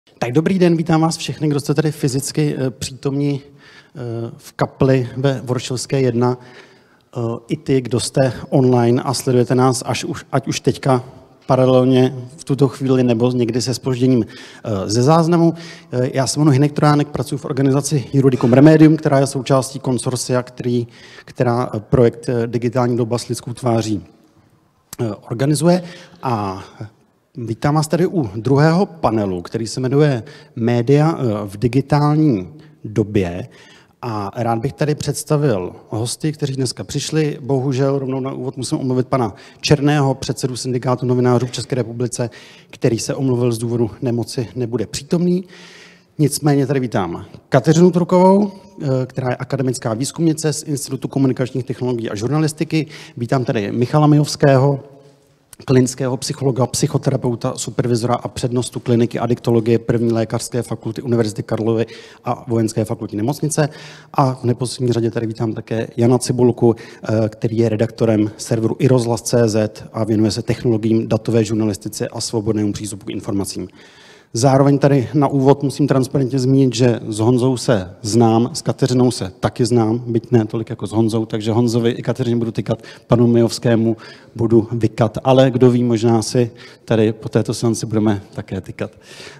Tak dobrý den, vítám vás všechny, kdo jste tady fyzicky přítomní v kapli ve Voršilské 1. I ty, kdo jste online a sledujete nás ať už teďka paralelně v tuto chvíli nebo někdy se zpožděním ze záznamu. Já se jmenuji Hynek Trojánek, pracuji v organizaci Juridicum Remedium, která je součástí konsorcia, která projekt Digitální doba s lidskou tváří organizuje. A vítám vás tady u druhého panelu, který se jmenuje Média v digitální době. A rád bych tady představil hosty, kteří dneska přišli. Bohužel rovnou na úvod musím omluvit pana Černého, předsedu syndikátu novinářů v České republice, který se omluvil z důvodu nemoci, nebude přítomný. Nicméně tady vítám Kateřinu Trukovou, která je akademická výzkumnice z Institutu komunikačních technologií a žurnalistiky. Vítám tady Michala Mijovského, klinického psychologa, psychoterapeuta, supervizora a přednostu kliniky adiktologie 1. lékařské fakulty Univerzity Karlovy a Vojenské fakultní nemocnice. A v neposlední řadě tady vítám také Jana Cibulku, který je redaktorem serveru iRozhlas.cz a věnuje se technologiím, datové žurnalistice a svobodnému přístupu k informacím. Zároveň tady na úvod musím transparentně zmínit, že s Honzou se znám, s Kateřinou se taky znám, byť ne tolik jako s Honzou, takže Honzovi i Kateřině budu tykat, panu Mijovskému budu vykat, ale kdo ví, možná si tady po této seanci budeme také tykat.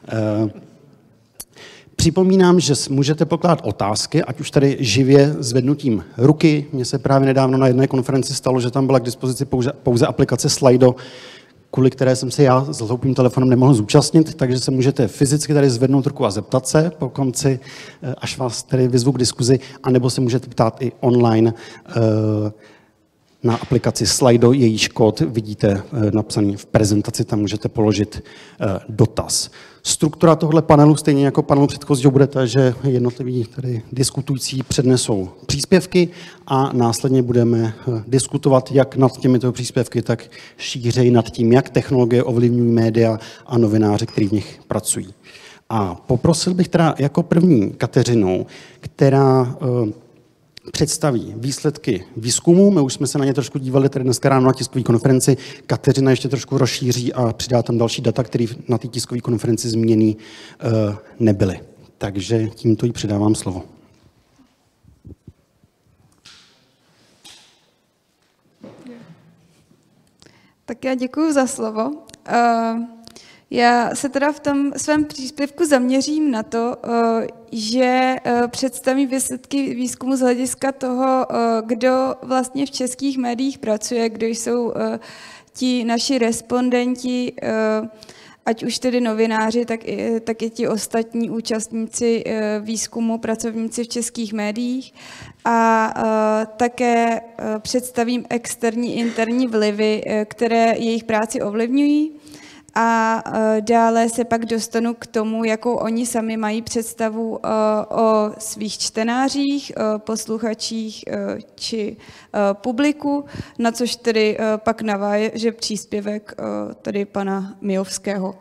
Připomínám, že můžete pokládat otázky, ať už tady živě zvednutím ruky. Mně se právě nedávno na jedné konferenci stalo, že tam byla k dispozici pouze aplikace Slido, kvůli které jsem se já s hloupým telefonem nemohl zúčastnit, takže se můžete fyzicky tady zvednout ruku a zeptat se po konci, až vás tady vyzvu k diskuzi, anebo se můžete ptát i online na aplikaci Slido, jejíž kód vidíte napsaný v prezentaci, tam můžete položit dotaz. Struktura tohle panelu, stejně jako panelu předchozího, bude ta, že jednotliví tady diskutující přednesou příspěvky a následně budeme diskutovat jak nad těmito příspěvky, tak šířeji nad tím, jak technologie ovlivňují média a novináře, kteří v nich pracují. A poprosil bych teda jako první Kateřinu, která představí výsledky výzkumu. My už jsme se na ně trošku dívali tady dneska ráno na tiskové konferenci. Kateřina ještě trošku rozšíří a přidá tam další data, které na té tiskové konferenci zmíněný nebyly. Takže tímto jí předávám slovo. Tak já děkuji za slovo. Já se teda v tom svém příspěvku zaměřím na to, že představím výsledky výzkumu z hlediska toho, kdo vlastně v českých médiích pracuje, kdo jsou ti naši respondenti, ať už tedy novináři, tak i ti ostatní účastníci výzkumu, pracovníci v českých médiích. A také představím externí, interní vlivy, které jejich práci ovlivňují. A dále se pak dostanu k tomu, jakou oni sami mají představu o svých čtenářích, posluchačích či publiku, na což tedy pak naváže příspěvek tedy pana Mijovského.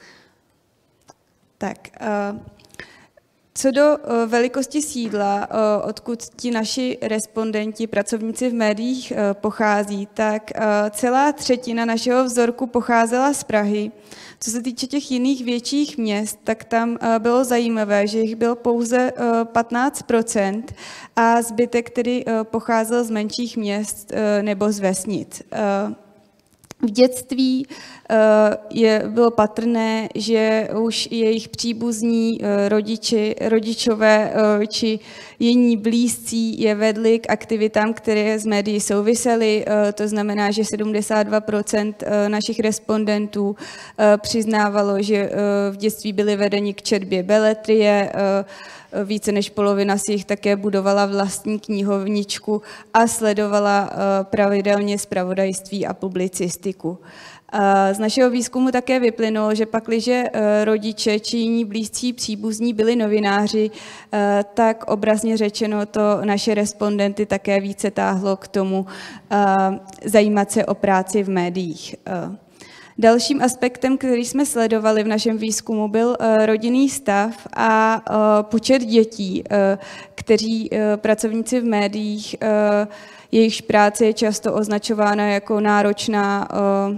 Tak, co do velikosti sídla, odkud ti naši respondenti, pracovníci v médiích pochází, tak celá třetina našeho vzorku pocházela z Prahy. Co se týče těch jiných větších měst, tak tam bylo zajímavé, že jich bylo pouze 15% a zbytek tedy pocházel z menších měst nebo z vesnic. V dětství bylo patrné, že už jejich příbuzní rodičové či jiní blízcí je vedli k aktivitám, které s médií souvisely. To znamená, že 72% našich respondentů přiznávalo, že v dětství byli vedeni k četbě beletrie, více než polovina si jich také budovala vlastní knihovničku a sledovala pravidelně zpravodajství a publicistiku. Z našeho výzkumu také vyplynulo, že pakliže rodiče či jiní blízcí příbuzní byli novináři, tak obrazně řečeno to naše respondenty také více táhlo k tomu zajímat se o práci v médiích. Dalším aspektem, který jsme sledovali v našem výzkumu, byl rodinný stav a počet dětí, kteří pracovníci v médiích, jejichž práce je často označována jako náročná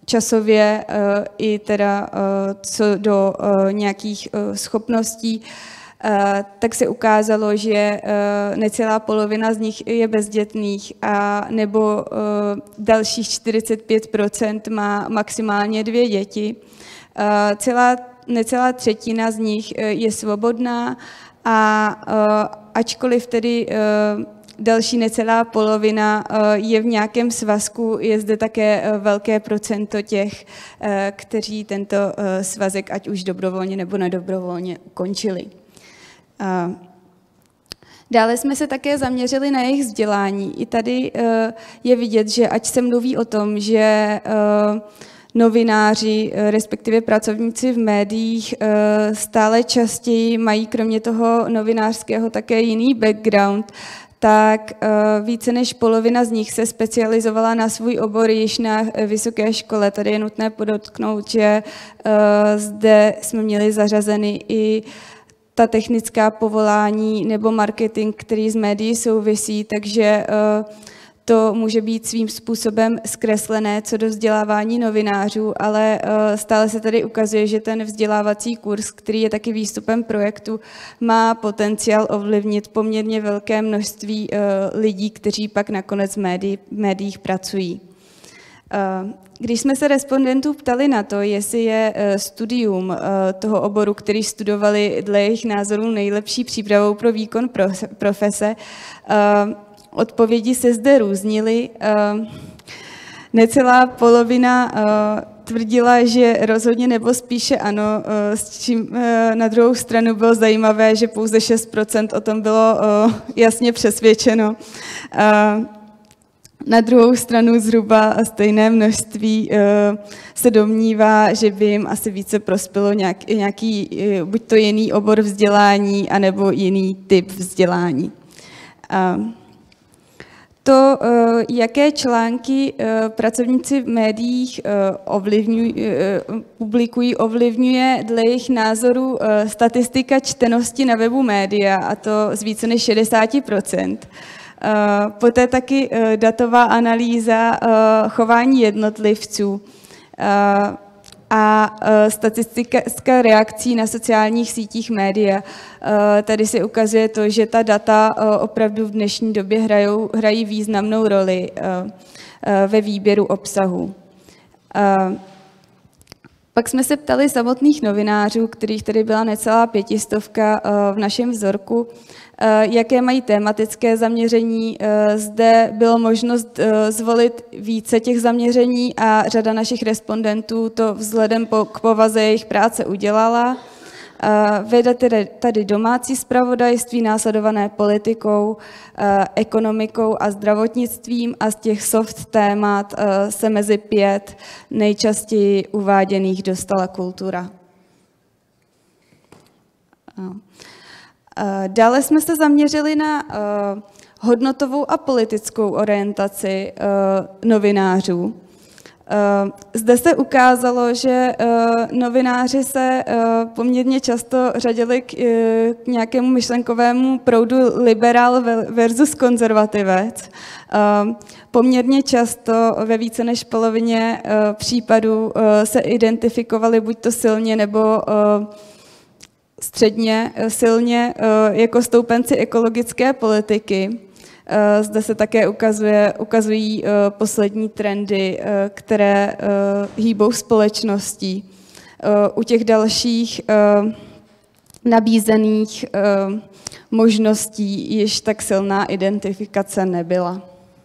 časově i teda co do nějakých schopností, tak se ukázalo, že necelá polovina z nich je bezdětných a nebo dalších 45% má maximálně 2 děti. Necelá třetina z nich je svobodná a ačkoliv tedy další necelá polovina je v nějakém svazku, je zde také velké procento těch, kteří tento svazek ať už dobrovolně nebo nedobrovolně ukončili. Dále jsme se také zaměřili na jejich vzdělání. I tady je vidět, že ať se mluví o tom, že novináři, respektive pracovníci v médiích stále častěji mají kromě toho novinářského také jiný background, tak více než polovina z nich se specializovala na svůj obor již na vysoké škole. Tady je nutné podotknout, že zde jsme měli zařazeny i ta technická povolání nebo marketing, který s médií souvisí, takže to může být svým způsobem zkreslené co do vzdělávání novinářů, ale stále se tady ukazuje, že ten vzdělávací kurz, který je taky výstupem projektu, má potenciál ovlivnit poměrně velké množství lidí, kteří pak nakonec v médiích pracují. Když jsme se respondentů ptali na to, jestli je studium toho oboru, který studovali dle jejich názorů nejlepší přípravou pro výkon profese, odpovědi se zde různily. Necelá polovina tvrdila, že rozhodně nebo spíše ano, s čím na druhou stranu bylo zajímavé, že pouze 6% o tom bylo jasně přesvědčeno. Na druhou stranu zhruba stejné množství se domnívá, že by jim asi více prospělo nějaký buď to jiný obor vzdělání, anebo jiný typ vzdělání. To, jaké články pracovníci v médiích publikují, ovlivňuje dle jejich názoru statistika čtenosti na webu média, a to z více než 60%. Poté taky datová analýza chování jednotlivců a statistika reakcí na sociálních sítích média. Tady se ukazuje to, že ta data opravdu v dnešní době hrají významnou roli ve výběru obsahu. Pak jsme se ptali samotných novinářů, kterých tady byla necelá 500 v našem vzorku, jaké mají tematické zaměření. Zde bylo možnost zvolit více těch zaměření a řada našich respondentů to vzhledem k povaze jejich práce udělala. Vede tady domácí zpravodajství, následované politikou, ekonomikou a zdravotnictvím, a z těch soft témat se mezi 5 nejčastěji uváděných dostala kultura. Dále jsme se zaměřili na hodnotovou a politickou orientaci novinářů. Zde se ukázalo, že novináři se poměrně často řadili k nějakému myšlenkovému proudu liberál versus konzervativec. Poměrně často ve více než polovině případů se identifikovali buď to silně nebo středně silně jako stoupenci ekologické politiky. Zde se také ukazují poslední trendy, které hýbou společností. U těch dalších nabízených možností již tak silná identifikace nebyla.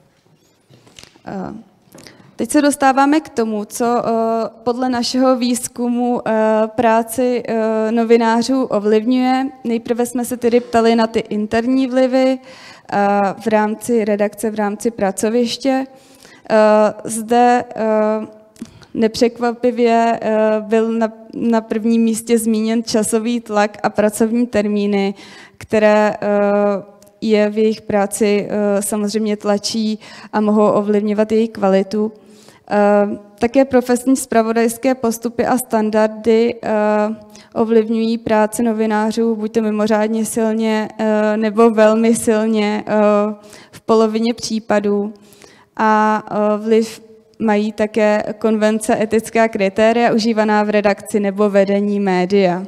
Teď se dostáváme k tomu, co podle našeho výzkumu práci novinářů ovlivňuje. Nejprve jsme se tedy ptali na ty interní vlivy v rámci redakce, v rámci pracoviště. Zde nepřekvapivě byl na prvním místě zmíněn časový tlak a pracovní termíny, které je v jejich práci samozřejmě tlačí a mohou ovlivňovat její kvalitu. Také profesní zpravodajské postupy a standardy ovlivňují práci novinářů buď to mimořádně silně nebo velmi silně v polovině případů. A vliv mají také konvence etická kritéria užívaná v redakci nebo vedení média.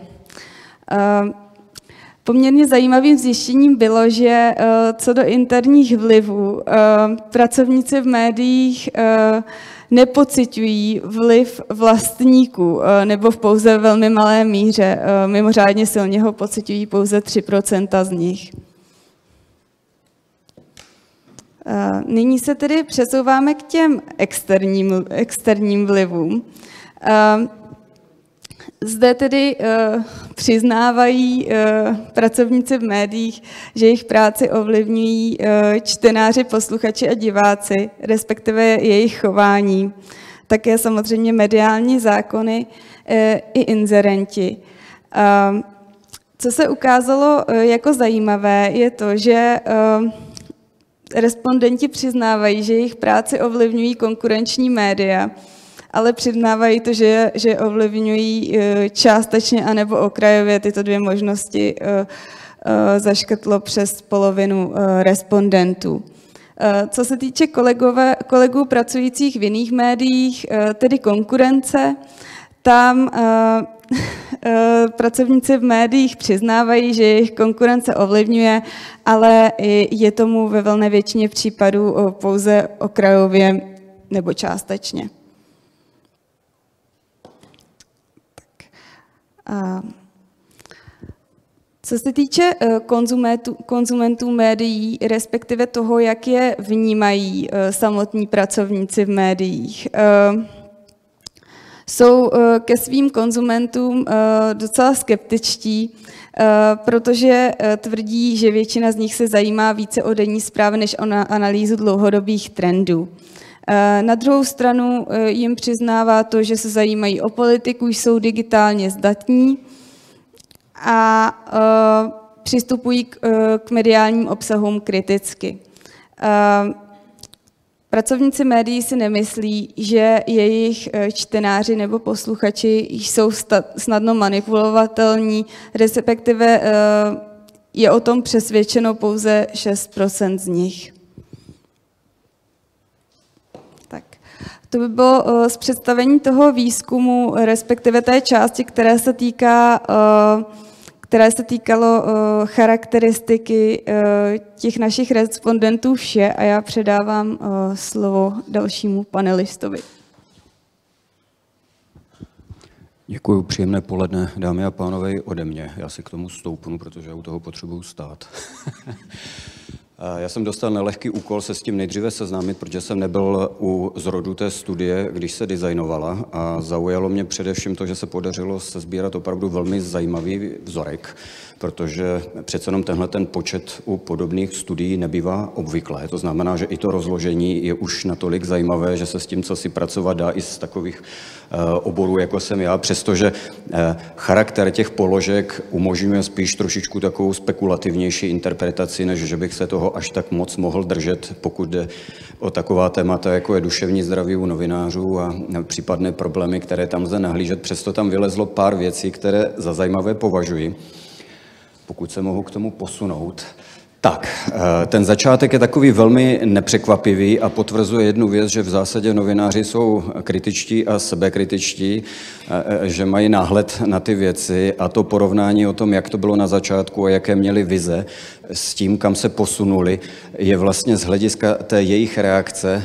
Poměrně zajímavým zjištěním bylo, že co do interních vlivů, pracovníci v médiích nepociťují vliv vlastníků, nebo v pouze velmi malé míře. Mimořádně silně ho pociťují pouze 3% z nich. Nyní se tedy přesouváme k těm externím vlivům. Zde tedy přiznávají pracovníci v médiích, že jejich práci ovlivňují čtenáři, posluchači a diváci, respektive jejich chování. Také samozřejmě mediální zákony i inzerenti. Co se ukázalo jako zajímavé, je to, že respondenti přiznávají, že jejich práci ovlivňují konkurenční média, ale přiznávají to, že ovlivňují částečně anebo okrajově. Tyto dvě možnosti zaškrtlo přes polovinu respondentů. Co se týče kolegů pracujících v jiných médiích, tedy konkurence, tam pracovníci v médiích přiznávají, že jejich konkurence ovlivňuje, ale je tomu ve velké většině případů pouze okrajově nebo částečně. Co se týče konzumentů médií, respektive toho, jak je vnímají samotní pracovníci v médiích, jsou ke svým konzumentům docela skeptičtí, protože tvrdí, že většina z nich se zajímá více o denní zprávy než o analýzu dlouhodobých trendů. Na druhou stranu jim přiznává to, že se zajímají o politiku, jsou digitálně zdatní a přistupují k mediálním obsahům kriticky. Pracovníci médií si nemyslí, že jejich čtenáři nebo posluchači jsou snadno manipulovatelní, respektive je o tom přesvědčeno pouze 6% z nich. Tak, to by bylo z představení toho výzkumu, respektive té části, které se týkalo charakteristiky těch našich respondentů vše a já předávám slovo dalšímu panelistovi. Děkuji, příjemné poledne, dámy a pánové, ode mě. Já si k tomu stoupnu, protože já u toho potřebuju stát. Já jsem dostal nelehký úkol se s tím nejdříve seznámit, protože jsem nebyl u zrodu té studie, když se designovala, a zaujalo mě především to, že se podařilo sesbírat opravdu velmi zajímavý vzorek, protože přece jenom tenhle ten počet u podobných studií nebývá obvyklé. To znamená, že i to rozložení je už natolik zajímavé, že se s tím, co si pracovat dá i z takových oborů, jako jsem já, přestože charakter těch položek umožňuje spíš trošičku takovou spekulativnější interpretaci, než že bych se toho až tak moc mohl držet, pokud jde o taková témata, jako je duševní zdraví u novinářů a případné problémy, které tam lze nahlížet. Přesto tam vylezlo pár věcí, které za zajímavé považuji, pokud se mohu k tomu posunout. Tak, ten začátek je takový velmi nepřekvapivý a potvrzuje jednu věc, že v zásadě novináři jsou kritičtí a sebekritičtí, že mají náhled na ty věci a to porovnání o tom, jak to bylo na začátku a jaké měli vize s tím, kam se posunuli, je vlastně z hlediska té jejich reakce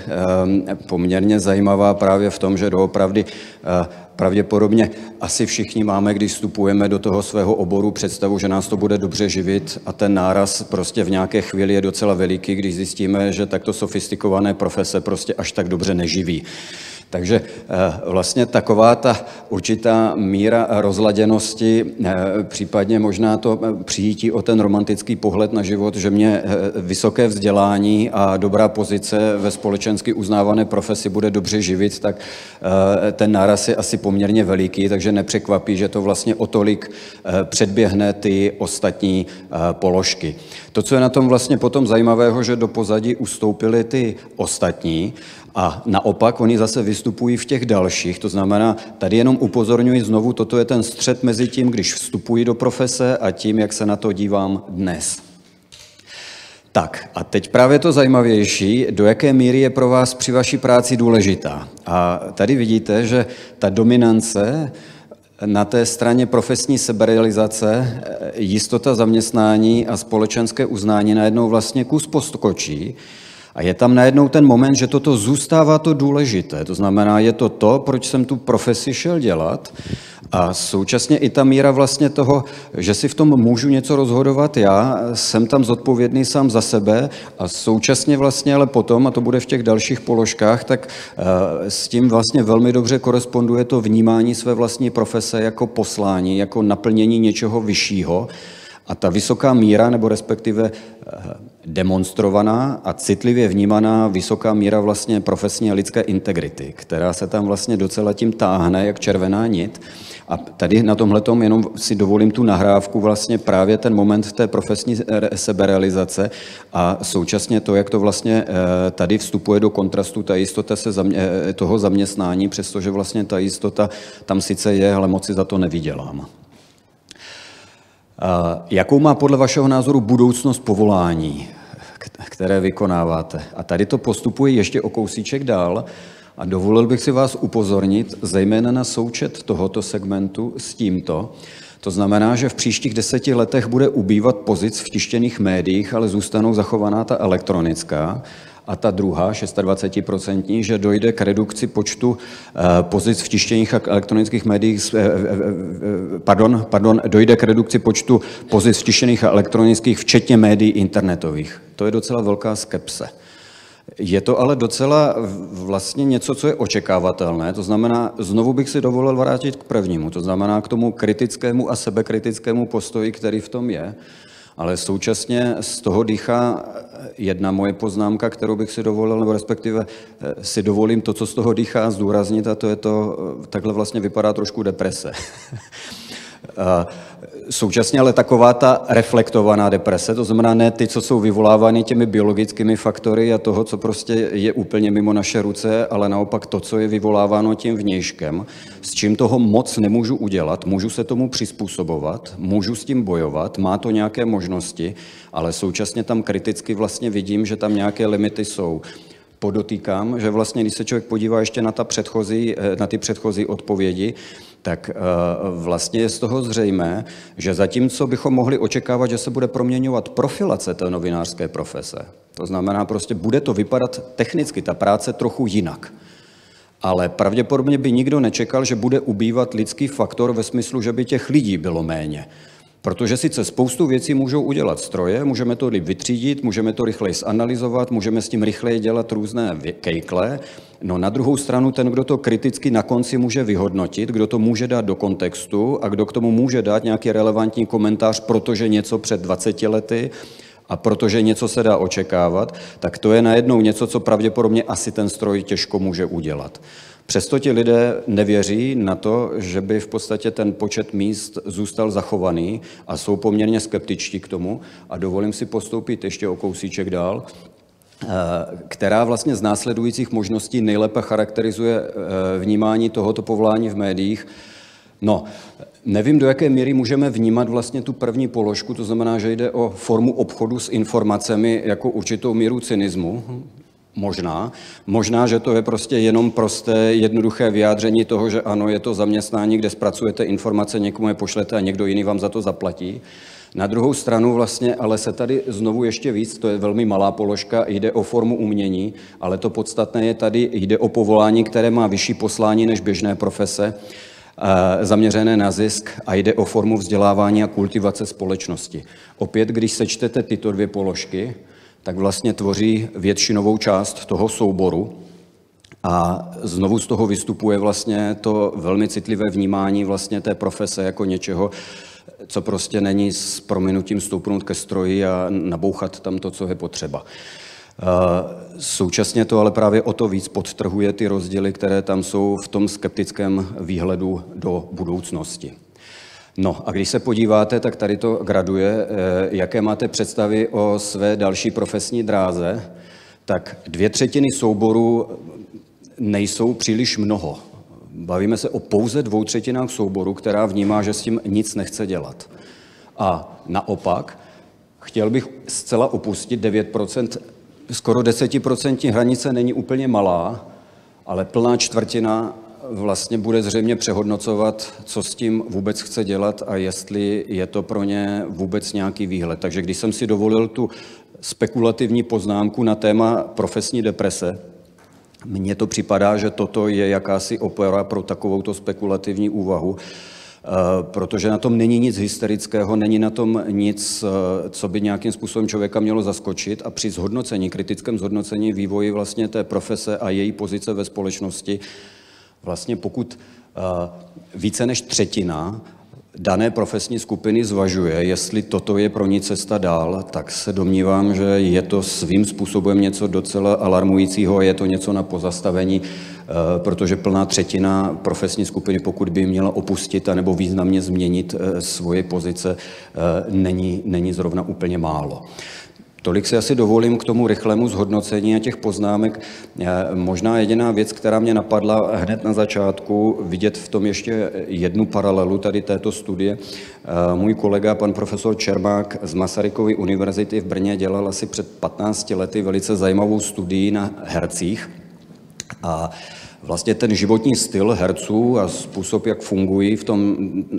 poměrně zajímavá právě v tom, že doopravdy pravděpodobně asi všichni máme, když vstupujeme do toho svého oboru, představu, že nás to bude dobře živit a ten náraz prostě v nějaké chvíli je docela veliký, když zjistíme, že takto sofistikované profese prostě až tak dobře neživí. Takže vlastně taková ta určitá míra rozladěnosti, případně možná to přijítí o ten romantický pohled na život, že mě vysoké vzdělání a dobrá pozice ve společensky uznávané profesi bude dobře živit, tak ten náraz je asi poměrně veliký, takže nepřekvapí, že to vlastně o tolik předběhne ty ostatní položky. To, co je na tom vlastně potom zajímavého, že do pozadí ustoupily ty ostatní, a naopak oni zase vystupují v těch dalších, to znamená, tady jenom upozorňuji znovu, toto je ten střet mezi tím, když vstupuji do profese a tím, jak se na to dívám dnes. Tak a teď právě to zajímavější, do jaké míry je pro vás při vaší práci důležitá. A tady vidíte, že ta dominance na té straně profesní seberealizace, jistota zaměstnání a společenské uznání najednou vlastně kus poskočí a je tam najednou ten moment, že toto zůstává to důležité. To znamená, je to, proč jsem tu profesi šel dělat a současně i ta míra vlastně toho, že si v tom můžu něco rozhodovat já, jsem tam zodpovědný sám za sebe a současně vlastně ale potom, a to bude v těch dalších položkách, tak s tím vlastně velmi dobře koresponduje to vnímání své vlastní profese jako poslání, jako naplnění něčeho vyššího. A ta vysoká míra, nebo respektive demonstrovaná a citlivě vnímaná vysoká míra vlastně profesní a lidské integrity, která se tam vlastně docela tím táhne, jak červená nit. A tady na tomhletom jenom si dovolím tu nahrávku, vlastně právě ten moment té profesní seberealizace a současně to, jak to vlastně tady vstupuje do kontrastu ta jistota toho zaměstnání, přestože vlastně ta jistota tam sice je, ale moc si za to nevydělám. Jakou má podle vašeho názoru budoucnost povolání, které vykonáváte? A tady to postupuje ještě o kousíček dál a dovolil bych si vás upozornit zejména na součet tohoto segmentu s tímto. To znamená, že v příštích 10 letech bude ubývat pozic v tištěných médiích, ale zůstanou zachovaná ta elektronická. A ta druhá, 26%, že dojde k redukci počtu pozic v tištěných a elektronických médiích, dojde k redukci počtu pozic v tištěných a elektronických, včetně médií internetových. To je docela velká skepse. Je to ale docela vlastně něco, co je očekávatelné, to znamená, znovu bych si dovolil vrátit k prvnímu, to znamená k tomu kritickému a sebekritickému postoji, který v tom je, ale současně z toho dýchá jedna moje poznámka, kterou bych si dovolil, nebo respektive si dovolím to, co z toho dýchá, zdůraznit, a to je to, takhle vlastně vypadá trošku deprese. Současně ale taková ta reflektovaná deprese, to znamená ne ty, co jsou vyvolávány těmi biologickými faktory a toho, co prostě je úplně mimo naše ruce, ale naopak to, co je vyvoláváno tím vnějškem, s čím toho moc nemůžu udělat, můžu se tomu přizpůsobovat, můžu s tím bojovat, má to nějaké možnosti, ale současně tam kriticky vlastně vidím, že tam nějaké limity jsou. Podotýkám, že vlastně, když se člověk podívá ještě na ty předchozí odpovědi, tak vlastně je z toho zřejmé, že zatímco bychom mohli očekávat, že se bude proměňovat profilace té novinářské profese, to znamená prostě bude to vypadat technicky, ta práce trochu jinak. Ale pravděpodobně by nikdo nečekal, že bude ubývat lidský faktor ve smyslu, že by těch lidí bylo méně. Protože sice spoustu věcí můžou udělat stroje, můžeme to vytřídit, můžeme to rychleji zanalyzovat, můžeme s tím rychleji dělat různé kejkle, no na druhou stranu ten, kdo to kriticky na konci může vyhodnotit, kdo to může dát do kontextu a kdo k tomu může dát nějaký relevantní komentář, protože něco před 20 lety a protože něco se dá očekávat, tak to je najednou něco, co pravděpodobně asi ten stroj těžko může udělat. Přesto ti lidé nevěří na to, že by v podstatě ten počet míst zůstal zachovaný a jsou poměrně skeptičtí k tomu a dovolím si postoupit ještě o kousíček dál, která vlastně z následujících možností nejlépe charakterizuje vnímání tohoto povolání v médiích. No, nevím, do jaké míry můžeme vnímat vlastně tu první položku, to znamená, že jde o formu obchodu s informacemi jako určitou míru cynismu. Možná, že to je prostě jenom prosté, jednoduché vyjádření toho, že ano, je to zaměstnání, kde zpracujete informace, někomu je pošlete a někdo jiný vám za to zaplatí. Na druhou stranu vlastně, ale se tady znovu ještě víc, to je velmi malá položka, jde o formu umění, ale to podstatné je tady, jde o povolání, které má vyšší poslání než běžné profese, zaměřené na zisk a jde o formu vzdělávání a kultivace společnosti. Opět, když sečtete tyto dvě položky, tak vlastně tvoří většinovou část toho souboru a znovu z toho vystupuje vlastně to velmi citlivé vnímání vlastně té profese jako něčeho, co prostě není s prominutím stoupnout ke stroji a nabouchat tam to, co je potřeba. Současně to ale právě o to víc podtrhuje ty rozdíly, které tam jsou v tom skeptickém výhledu do budoucnosti. No a když se podíváte, tak tady to graduje, jaké máte představy o své další profesní dráze, tak 2/3 souboru nejsou příliš mnoho. Bavíme se o pouze 2/3 souboru, která vnímá, že s tím nic nechce dělat. A naopak chtěl bych zcela opustit 9%, skoro 10% hranice není úplně malá, ale plná čtvrtina vlastně bude zřejmě přehodnocovat, co s tím vůbec chce dělat a jestli je to pro ně vůbec nějaký výhled. Takže když jsem si dovolil tu spekulativní poznámku na téma profesní deprese, mně to připadá, že toto je jakási opora pro takovouto spekulativní úvahu, protože na tom není nic hysterického, není na tom nic, co by nějakým způsobem člověka mělo zaskočit a při zhodnocení, kritickém zhodnocení vývoji vlastně té profese a její pozice ve společnosti, vlastně pokud více než třetina dané profesní skupiny zvažuje, jestli toto je pro ní cesta dál, tak se domnívám, že je to svým způsobem něco docela alarmujícího a je to něco na pozastavení, protože plná třetina profesní skupiny, pokud by měla opustit anebo významně změnit svoje pozice, není zrovna úplně málo. Tolik si asi dovolím k tomu rychlému zhodnocení a těch poznámek. Možná jediná věc, která mě napadla hned na začátku, vidět v tom ještě jednu paralelu tady této studie. Můj kolega, pan profesor Čermák z Masarykovy univerzity v Brně, dělal asi před 15 lety velice zajímavou studii na hercích. A vlastně ten životní styl herců a způsob, jak fungují v tom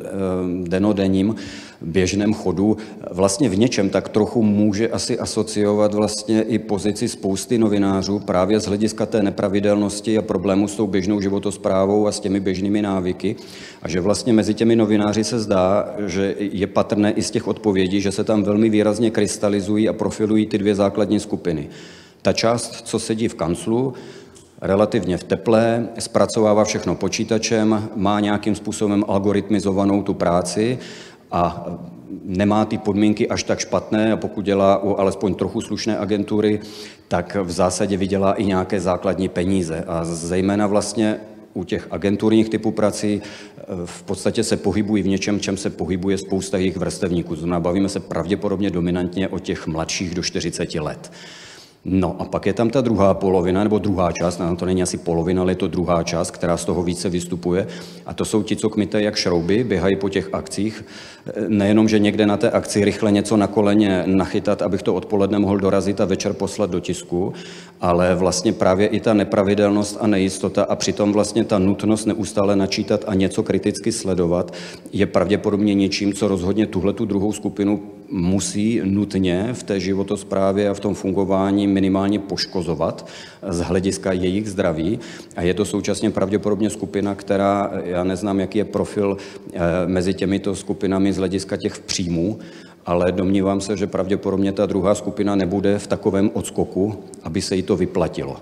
denodenním běžném chodu, vlastně v něčem tak trochu může asi asociovat vlastně i pozici spousty novinářů právě z hlediska té nepravidelnosti a problému s tou běžnou životosprávou a s těmi běžnými návyky. A že vlastně mezi těmi novináři se zdá, že je patrné i z těch odpovědí, že se tam velmi výrazně krystalizují a profilují ty dvě základní skupiny. Ta část, co sedí v kanclu, relativně v teple, zpracovává všechno počítačem, má nějakým způsobem algoritmizovanou tu práci a nemá ty podmínky až tak špatné a pokud dělá u alespoň trochu slušné agentury, tak v zásadě vydělá i nějaké základní peníze. A zejména vlastně u těch agenturních typů prací v podstatě se pohybují v něčem, čem se pohybuje spousta jejich vrstevníků. Znamená, bavíme se pravděpodobně dominantně o těch mladších do 40 let. No a pak je tam ta druhá polovina, nebo druhá část, no to není asi polovina, ale je to druhá část, která z toho více vystupuje. A to jsou ti, co kmitají jak šrouby, běhají po těch akcích. Nejenom, že někde na té akci rychle něco na koleně nachytat, abych to odpoledne mohl dorazit a večer poslat do tisku, ale vlastně právě i ta nepravidelnost a nejistota a přitom vlastně ta nutnost neustále načítat a něco kriticky sledovat je pravděpodobně něčím, co rozhodně tuhletu druhou skupinu musí nutně v té životosprávě a v tom fungování minimálně poškozovat z hlediska jejich zdraví. A je to současně pravděpodobně skupina, která, já neznám, jaký je profil mezi těmito skupinami z hlediska těch příjmů, ale domnívám se, že pravděpodobně ta druhá skupina nebude v takovém odskoku, aby se jí to vyplatilo.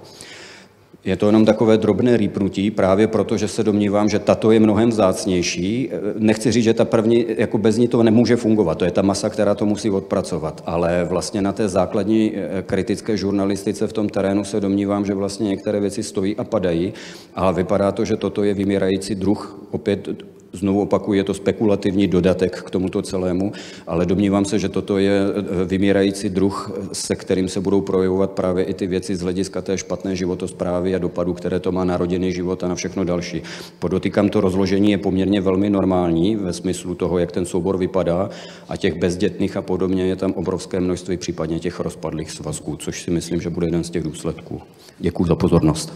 Je to jenom takové drobné rýpnutí, právě proto, že se domnívám, že tato je mnohem vzácnější. Nechci říct, že ta první, jako bez ní to nemůže fungovat, to je ta masa, která to musí odpracovat, ale vlastně na té základní kritické žurnalistice v tom terénu se domnívám, že vlastně některé věci stojí a padají, ale vypadá to, že toto je vymírající druh, opět znovu opakuju, je to spekulativní dodatek k tomuto celému, ale domnívám se, že toto je vymírající druh, se kterým se budou projevovat právě i ty věci z hlediska té špatné životosprávy a dopadů, které to má na rodinný život a na všechno další. Podotýkám, to rozložení je poměrně velmi normální ve smyslu toho, jak ten soubor vypadá a těch bezdětných a podobně je tam obrovské množství, případně těch rozpadlých svazků, což si myslím, že bude jeden z těch důsledků. Děkuji za pozornost.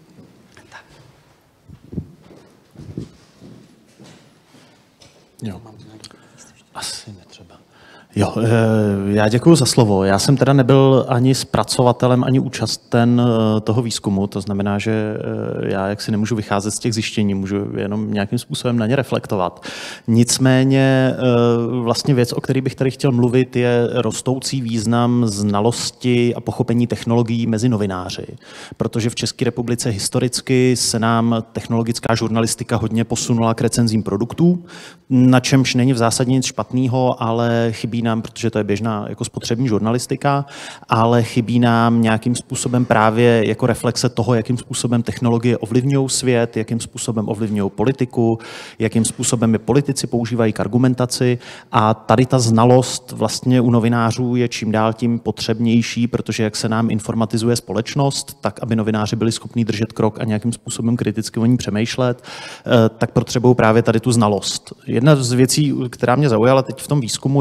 Jo. Asi netřeba. Jo, já děkuji za slovo. Já jsem teda nebyl ani zpracovatelem, ani účasten toho výzkumu, to znamená, že já jaksi nemůžu vycházet z těch zjištění, můžu jenom nějakým způsobem na ně reflektovat. Nicméně vlastně věc, o které bych tady chtěl mluvit, je rostoucí význam znalosti a pochopení technologií mezi novináři, protože v České republice historicky se nám technologická žurnalistika hodně posunula k recenzím produktů, na čemž není v zásadě nic špatného, ale chybí nám, protože to je běžná jako spotřební žurnalistika, ale chybí nám nějakým způsobem právě jako reflexe toho, jakým způsobem technologie ovlivňují svět, jakým způsobem ovlivňují politiku, jakým způsobem je politici používají k argumentaci a tady ta znalost vlastně u novinářů je čím dál tím potřebnější, protože jak se nám informatizuje společnost, tak aby novináři byli schopní držet krok a nějakým způsobem kriticky o ní přemýšlet, tak potřebují právě tady tu znalost. Jedna z věcí, která mě zaujala teď v tom výzkumu, je, kolik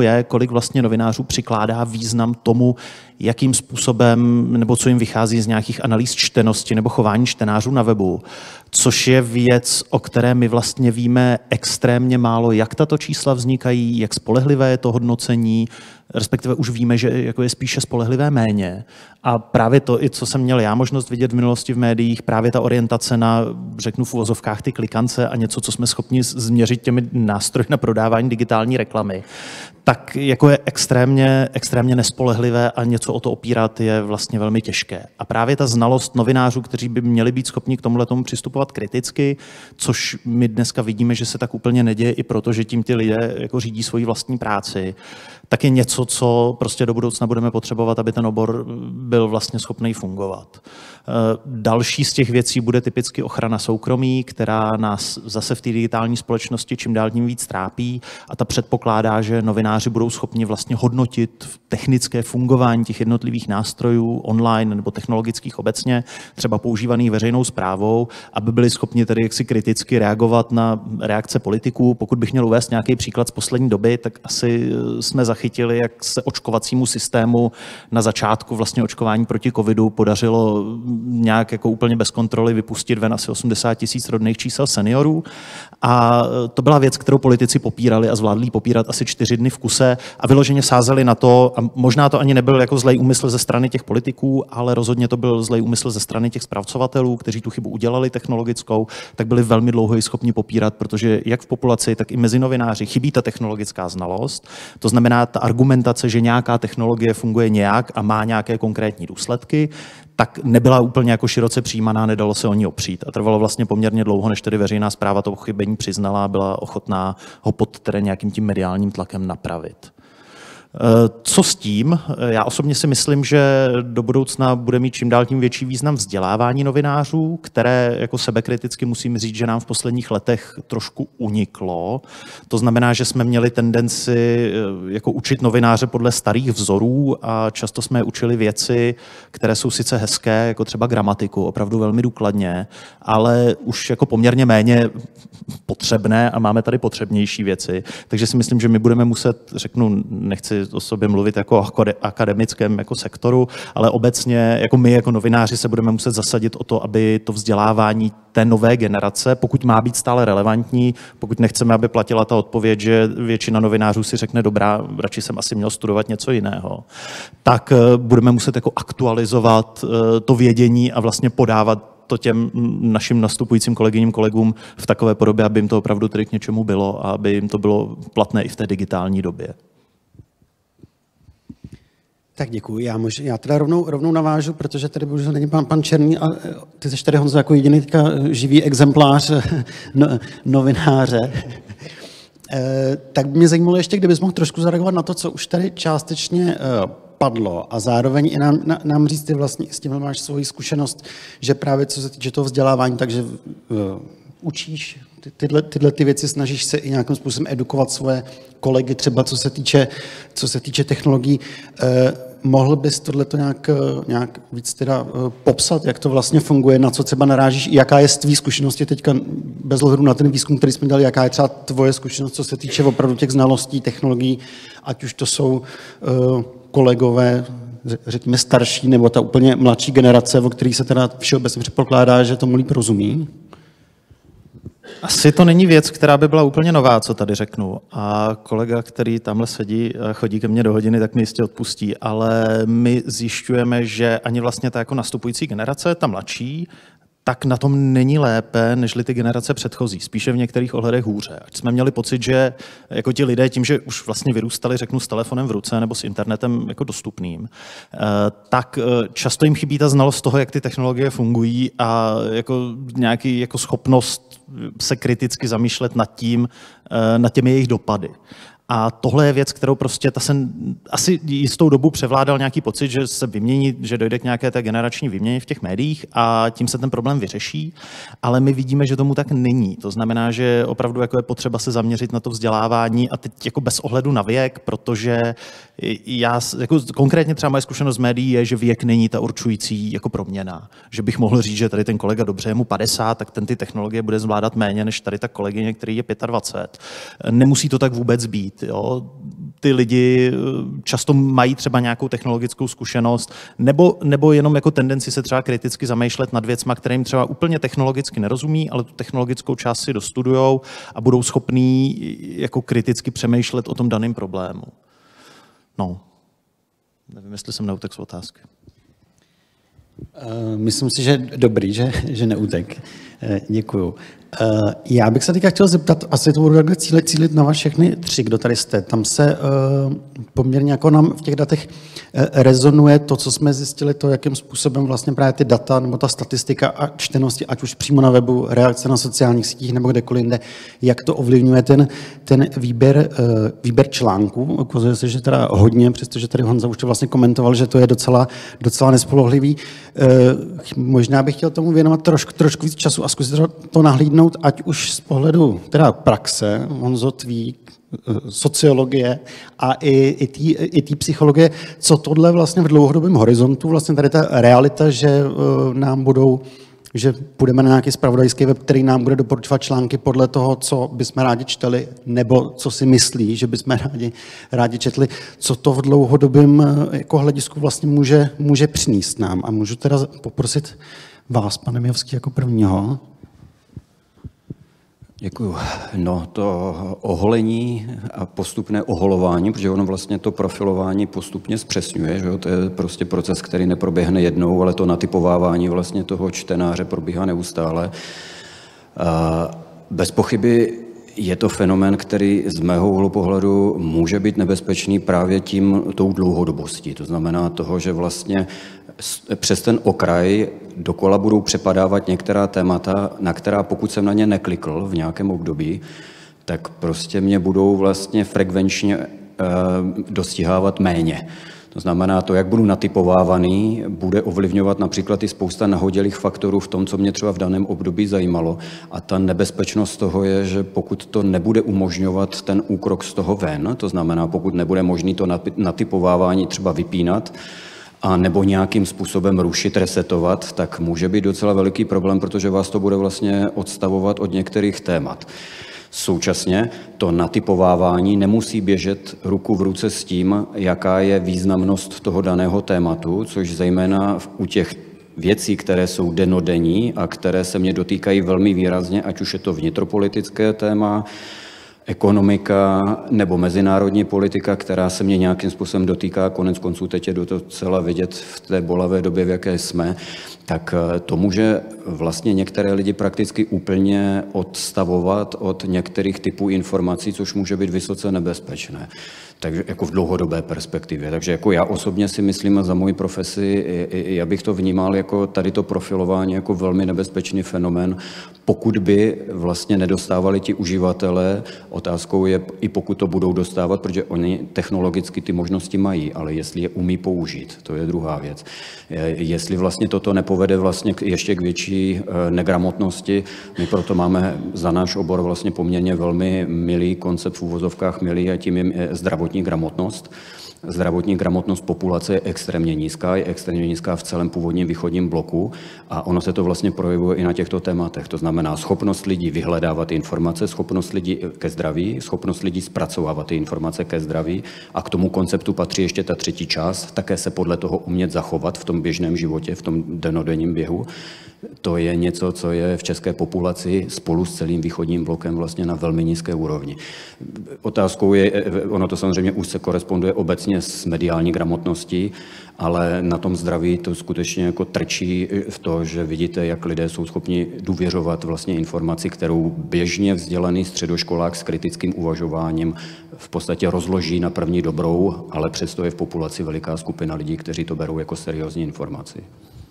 kolik vlastně novinářů přikládá význam tomu, jakým způsobem, nebo co jim vychází z nějakých analýz čtenosti nebo chování čtenářů na webu, což je věc, o které my vlastně víme extrémně málo, jak tato čísla vznikají, jak spolehlivé je to hodnocení, respektive už víme, že jako je spíše spolehlivé méně. A právě to, i co jsem měl já možnost vidět v minulosti v médiích, právě ta orientace na, řeknu v uvozovkách, ty klikance a něco, co jsme schopni změřit těmi nástroji na prodávání digitální reklamy, tak jako je extrémně nespolehlivé a něco o to opírat je vlastně velmi těžké. A právě ta znalost novinářů, kteří by měli být schopni k tomuhletomu přistupovat kriticky, což my dneska vidíme, že se tak úplně neděje i proto, že tím ty lidé jako řídí svoji vlastní práci, tak je něco, co prostě do budoucna budeme potřebovat, aby ten obor byl vlastně schopný fungovat. Další z těch věcí bude typicky ochrana soukromí, která nás zase v té digitální společnosti čím dál tím víc trápí a ta předpokládá, že novináři budou schopni vlastně hodnotit technické fungování těch jednotlivých nástrojů online nebo technologických obecně, třeba používaných veřejnou správou, aby byli schopni tedy jaksi kriticky reagovat na reakce politiků. Pokud bych měl uvést nějaký příklad z poslední doby, tak asi jsme zachytili, jak se očkovacímu systému na začátku vlastně očkování proti covidu podařilo nějak jako úplně bez kontroly vypustit ven asi 80 000 rodných čísel seniorů. A to byla věc, kterou politici popírali a zvládli popírat asi 4 dny v kuse a vyloženě sázeli na to, a možná to ani nebyl jako zlej úmysl ze strany těch politiků, ale rozhodně to byl zlej úmysl ze strany těch zpracovatelů, kteří tu chybu udělali technologickou, tak byli velmi dlouho ji schopni popírat, protože jak v populaci, tak i mezi novináři chybí ta technologická znalost. To znamená ta argumentace, že nějaká technologie funguje nějak a má nějaké konkrétní důsledky, tak nebyla úplně jako široce přijímaná, nedalo se o ní opřít. A trvalo vlastně poměrně dlouho, než tedy veřejná správa to pochybení přiznala a byla ochotná ho pod tedy nějakým tím mediálním tlakem napravit. Co s tím? Já osobně si myslím, že do budoucna bude mít čím dál tím větší význam vzdělávání novinářů, které jako sebekriticky musím říct, že nám v posledních letech trošku uniklo. To znamená, že jsme měli tendenci jako učit novináře podle starých vzorů a často jsme je učili věci, které jsou sice hezké, jako třeba gramatiku, opravdu velmi důkladně, ale už jako poměrně méně potřebné a máme tady potřebnější věci. Takže si myslím, že my budeme muset, řeknu, nechci o sobě mluvit jako akademickém jako sektoru, ale obecně jako my jako novináři se budeme muset zasadit o to, aby to vzdělávání té nové generace, pokud má být stále relevantní, pokud nechceme, aby platila ta odpověď, že většina novinářů si řekne dobrá, radši jsem asi měl studovat něco jiného, tak budeme muset jako aktualizovat to vědění a vlastně podávat to těm našim nastupujícím kolegyním kolegům v takové podobě, aby jim to opravdu tedy k něčemu bylo a aby jim to bylo platné i v té digitální době. Tak děkuji. Já teda rovnou navážu, protože tady bohužel není pan Černý a ty jsi tady, Honzo, jako jediný teďka živý exemplář novináře. Tak by mě zajímalo ještě, kdybys mohl trošku zareagovat na to, co už tady částečně padlo a zároveň i nám říct, ty vlastně s tím máš svoji zkušenost, že právě co se týče toho vzdělávání, takže učíš tyhle ty věci, snažíš se i nějakým způsobem edukovat svoje kolegy, třeba co se týče technologií. Mohl bys tohleto nějak víc teda popsat, jak to vlastně funguje, na co třeba narážíš, jaká je z tvý zkušenosti teďka, bez ohledu na ten výzkum, který jsme dělali, jaká je třeba tvoje zkušenost, co se týče opravdu těch znalostí, technologií, ať už to jsou kolegové, řekněme starší, nebo ta úplně mladší generace, o kterých se teda všeobecně předpokládá, že tomu líp rozumí? Asi to není věc, která by byla úplně nová, co tady řeknu. A kolega, který tamhle sedí a chodí ke mně do hodiny, tak mi jistě odpustí. Ale my zjišťujeme, že ani vlastně ta jako nastupující generace, ta mladší, tak na tom není lépe, nežli ty generace předchozí. Spíše v některých ohledech hůře. Ať jsme měli pocit, že jako ti lidé tím, že už vlastně vyrůstali, řeknu, s telefonem v ruce nebo s internetem jako dostupným, tak často jim chybí ta znalost toho, jak ty technologie fungují a jako nějaký jako schopnost se kriticky zamýšlet nad těmi jejich dopady. A tohle je věc, kterou prostě asi jistou dobu převládal nějaký pocit, že se vymění, že dojde k nějaké té generační výměně v těch médiích a tím se ten problém vyřeší, ale my vidíme, že tomu tak není. To znamená, že opravdu jako je potřeba se zaměřit na to vzdělávání a teď jako bez ohledu na věk, protože já jako konkrétně třeba moje zkušenost z médií je, že věk není ta určující jako proměna. Že bych mohl říct, že tady ten kolega dobře je mu 50, tak ten ty technologie bude zvládat méně než tady ta kolegyně, který je 25. Nemusí to tak vůbec být. Jo. ty lidi často mají třeba nějakou technologickou zkušenost, nebo jenom jako tendenci se třeba kriticky zamýšlet nad věcma, které jim třeba úplně technologicky nerozumí, ale tu technologickou část si dostudujou a budou schopní jako kriticky přemýšlet o tom daném problému. No, nevím, jestli jsem neutek z otázky. Myslím si, že dobrý, že neutek. Děkuju. Já bych se teďka chtěl zeptat, asi to budu takhle cílit na vás všechny tři, kdo tady jste. Tam se poměrně jako nám v těch datech rezonuje to, co jsme zjistili, to, jakým způsobem vlastně právě ty data nebo ta statistika a čtenosti, ať už přímo na webu, reakce na sociálních sítích nebo kdekoliv jinde, jak to ovlivňuje ten výběr článků. Ukazuje se, že teda hodně, přestože tady Honza už to vlastně komentoval, že to je docela nespolehlivý. Možná bych chtěl tomu věnovat trošku víc času a zkusit to nahlídnout, ať už z pohledu teda praxe, Honzo, tvý, sociologie a i té psychologie, co tohle vlastně v dlouhodobém horizontu, vlastně tady ta realita, že že půjdeme na nějaký zpravodajský web, který nám bude doporučovat články podle toho, co bychom rádi čteli, nebo co si myslí, že bychom rádi četli, co to v dlouhodobém jako hledisku vlastně může přinést nám. A můžu teda poprosit vás, pane Mijovský, jako prvního. Děkuju. No, to oholení a postupné oholování, protože ono vlastně to profilování postupně zpřesňuje, že jo? To je prostě proces, který neproběhne jednou, ale to natypovávání vlastně toho čtenáře probíhá neustále. Bez pochyby je to fenomén, který z mého úhlu pohledu může být nebezpečný právě tou dlouhodobostí. To znamená toho, že vlastně přes ten okraj dokola budou přepadávat některá témata, na která pokud jsem na ně neklikl v nějakém období, tak prostě mě budou vlastně frekvenčně dostihávat méně. To znamená, to, jak budu natypovávaný, bude ovlivňovat například i spousta nahodilých faktorů v tom, co mě třeba v daném období zajímalo. A ta nebezpečnost toho je, že pokud to nebude umožňovat ten úkrok z toho ven, to znamená, pokud nebude možný to natypovávání třeba vypínat, a nebo nějakým způsobem rušit, resetovat, tak může být docela veliký problém, protože vás to bude vlastně odstavovat od některých témat. Současně to natypovávání nemusí běžet ruku v ruce s tím, jaká je významnost toho daného tématu, což zejména u těch věcí, které jsou dennodenní a které se mě dotýkají velmi výrazně, ať už je to vnitropolitické téma, ekonomika nebo mezinárodní politika, která se mě nějakým způsobem dotýká, konec konců teď je docela vidět v té bolavé době, v jaké jsme, tak to může vlastně některé lidi prakticky úplně odstavovat od některých typů informací, což může být vysoce nebezpečné. Takže jako v dlouhodobé perspektivě. Takže jako já osobně si myslím a za moji profesi, já bych to vnímal jako tady to profilování jako velmi nebezpečný fenomén, pokud by vlastně nedostávali ti uživatelé, otázkou je i pokud to budou dostávat, protože oni technologicky ty možnosti mají, ale jestli je umí použít, to je druhá věc. Jestli vlastně toto nepovede vlastně ještě k větší negramotnosti, my proto máme za náš obor vlastně poměrně velmi milý koncept v uvozovkách milý a tím je zdravotní gramotnost. Zdravotní gramotnost populace je extrémně nízká v celém původním východním bloku a ono se to vlastně projevuje i na těchto tématech. To znamená schopnost lidí vyhledávat informace, schopnost lidí ke zdraví, schopnost lidí zpracovávat ty informace ke zdraví a k tomu konceptu patří ještě ta třetí část, také se podle toho umět zachovat v tom běžném životě, v tom dennodenním běhu. To je něco, co je v české populaci spolu s celým východním blokem vlastně na velmi nízké úrovni. Otázkou je, ono to samozřejmě úzce koresponduje obecně s mediální gramotností, ale na tom zdraví to skutečně jako trčí v to, že vidíte, jak lidé jsou schopni důvěřovat vlastně informaci, kterou běžně vzdělaný středoškolák s kritickým uvažováním v podstatě rozloží na první dobrou, ale přesto je v populaci veliká skupina lidí, kteří to berou jako seriózní informaci.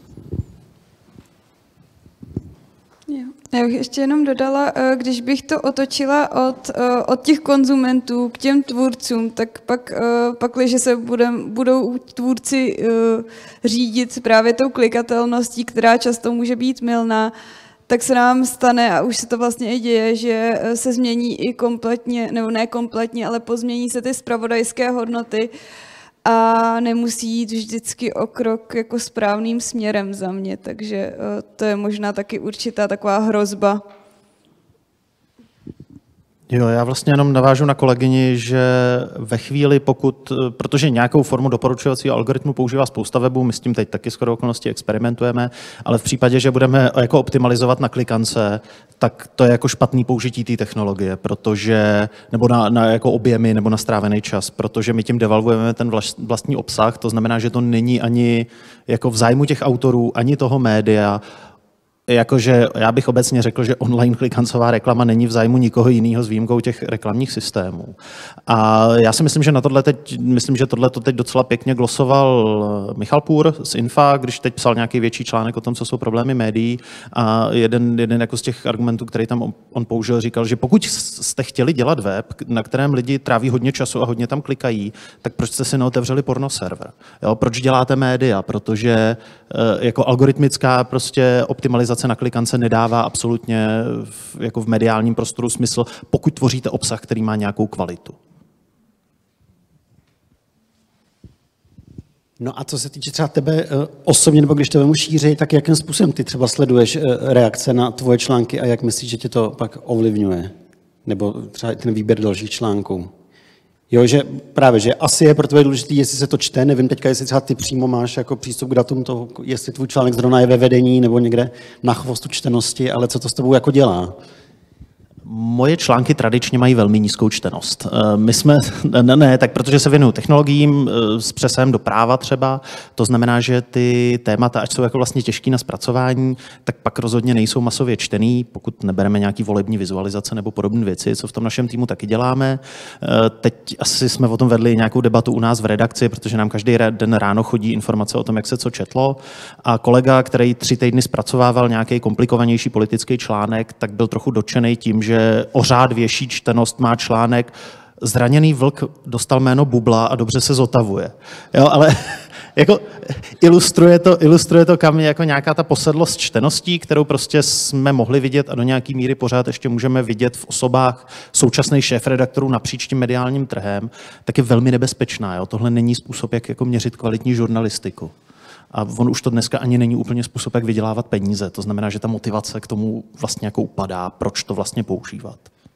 Já bych ještě jenom dodala, když bych to otočila od těch konzumentů k těm tvůrcům, tak pakliže se budou tvůrci řídit právě tou klikatelností, která často může být mylná, tak se nám stane, a už se to vlastně i děje, že se změní i kompletně, nebo ne kompletně, ale pozmění se ty zpravodajské hodnoty, a nemusí jít vždycky o krok jako správným směrem za mě, takže to je možná taky určitá taková hrozba. Jo, já vlastně jenom navážu na kolegyni, že ve chvíli, protože nějakou formu doporučovacího algoritmu používá spousta webů, my s tím teď taky shodou okolností experimentujeme, ale v případě, že budeme jako optimalizovat na klikance, tak to je jako špatný použití té technologie, protože, nebo na jako objemy, nebo na strávený čas, protože my tím devalvujeme ten vlastní obsah, to znamená, že to není ani jako v zájmu těch autorů, ani toho média. Jakože já bych obecně řekl, že online klikancová reklama není v zájmu nikoho jiného s výjimkou těch reklamních systémů. A já si myslím, že tohle teď docela pěkně glosoval Michal Půr z Infa, když teď psal nějaký větší článek o tom, co jsou problémy médií. A jeden jako z těch argumentů, který tam on použil, říkal, že pokud jste chtěli dělat web, na kterém lidi tráví hodně času a hodně tam klikají, tak proč jste si neotevřeli porno server? Jo, proč děláte média? Protože jako algoritmická prostě optimalizace na klikance nedává absolutně jako v mediálním prostoru smysl, pokud tvoříte obsah, který má nějakou kvalitu. No a co se týče třeba tebe osobně, nebo když to vemu šířej, tak jakým způsobem ty třeba sleduješ reakce na tvoje články a jak myslíš, že tě to pak ovlivňuje? Nebo třeba ten výběr dalších článků? Jo, že právě, že asi je pro tebe důležité, jestli se to čte, nevím teďka, jestli třeba ty přímo máš jako přístup k datům toho, jestli tvůj článek zrovna je ve vedení nebo někde na chvostu čtenosti, ale co to s tebou jako dělá? Moje články tradičně mají velmi nízkou čtenost. Tak protože se věnuju technologiím s přesahem do práva třeba, to znamená, že ty témata, ať jsou jako vlastně těžký na zpracování, tak pak rozhodně nejsou masově čtený, pokud nebereme nějaký volební vizualizace nebo podobné věci, co v tom našem týmu taky děláme. Teď asi jsme o tom vedli nějakou debatu u nás v redakci, protože nám každý den ráno chodí informace o tom, jak se co četlo. A kolega, který 3 týdny zpracovával nějaký komplikovanější politický článek, tak byl trochu dotčený tím, že o řád větší čtenost má článek Zraněný vlk dostal jméno Bubla a dobře se zotavuje. Jo, ale jako ilustruje to kam jako nějaká ta posedlost čteností, kterou prostě jsme mohli vidět a do nějaký míry pořád ještě můžeme vidět v osobách současných šéfredaktorů napříč tím mediálním trhem, tak je velmi nebezpečná. Jo. Tohle není způsob, jak jako měřit kvalitní žurnalistiku. A on už to dneska ani není úplně způsob, jak vydělávat peníze. To znamená, že ta motivace k tomu vlastně jako upadá. Proč to vlastně používat?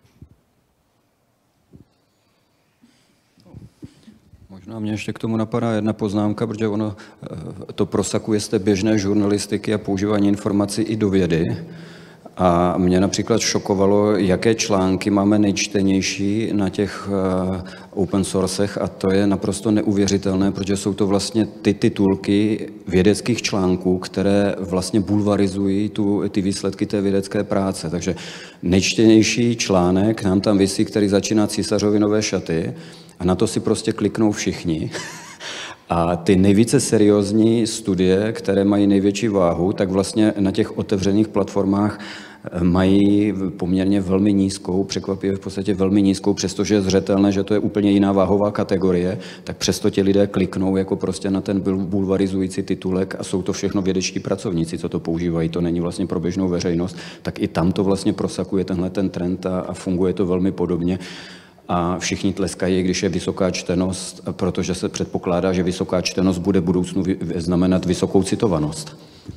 Možná mě ještě k tomu napadá jedna poznámka, protože ono to prosakuje z té běžné žurnalistiky a používání informací i do vědy. A mě například šokovalo, jaké články máme nejčtenější na těch open sourcech a to je naprosto neuvěřitelné, protože jsou to vlastně ty titulky vědeckých článků, které vlastně bulvarizují ty výsledky té vědecké práce. Takže nejčtenější článek nám tam visí, který začíná Císařovy nové šaty a na to si prostě kliknou všichni. A ty nejvíce seriózní studie, které mají největší váhu, tak vlastně na těch otevřených platformách mají poměrně velmi nízkou, překvapivě v podstatě velmi nízkou, přestože je zřetelné, že to je úplně jiná váhová kategorie, tak přesto ti lidé kliknou jako prostě na ten bulvarizující titulek a jsou to všechno vědečtí pracovníci, co to používají, to není vlastně pro běžnou veřejnost, tak i tam to vlastně prosakuje tenhle ten trend a funguje to velmi podobně. A všichni tleskají, když je vysoká čtenost, protože se předpokládá, že vysoká čtenost bude v budoucnu znamenat vysokou citovanost.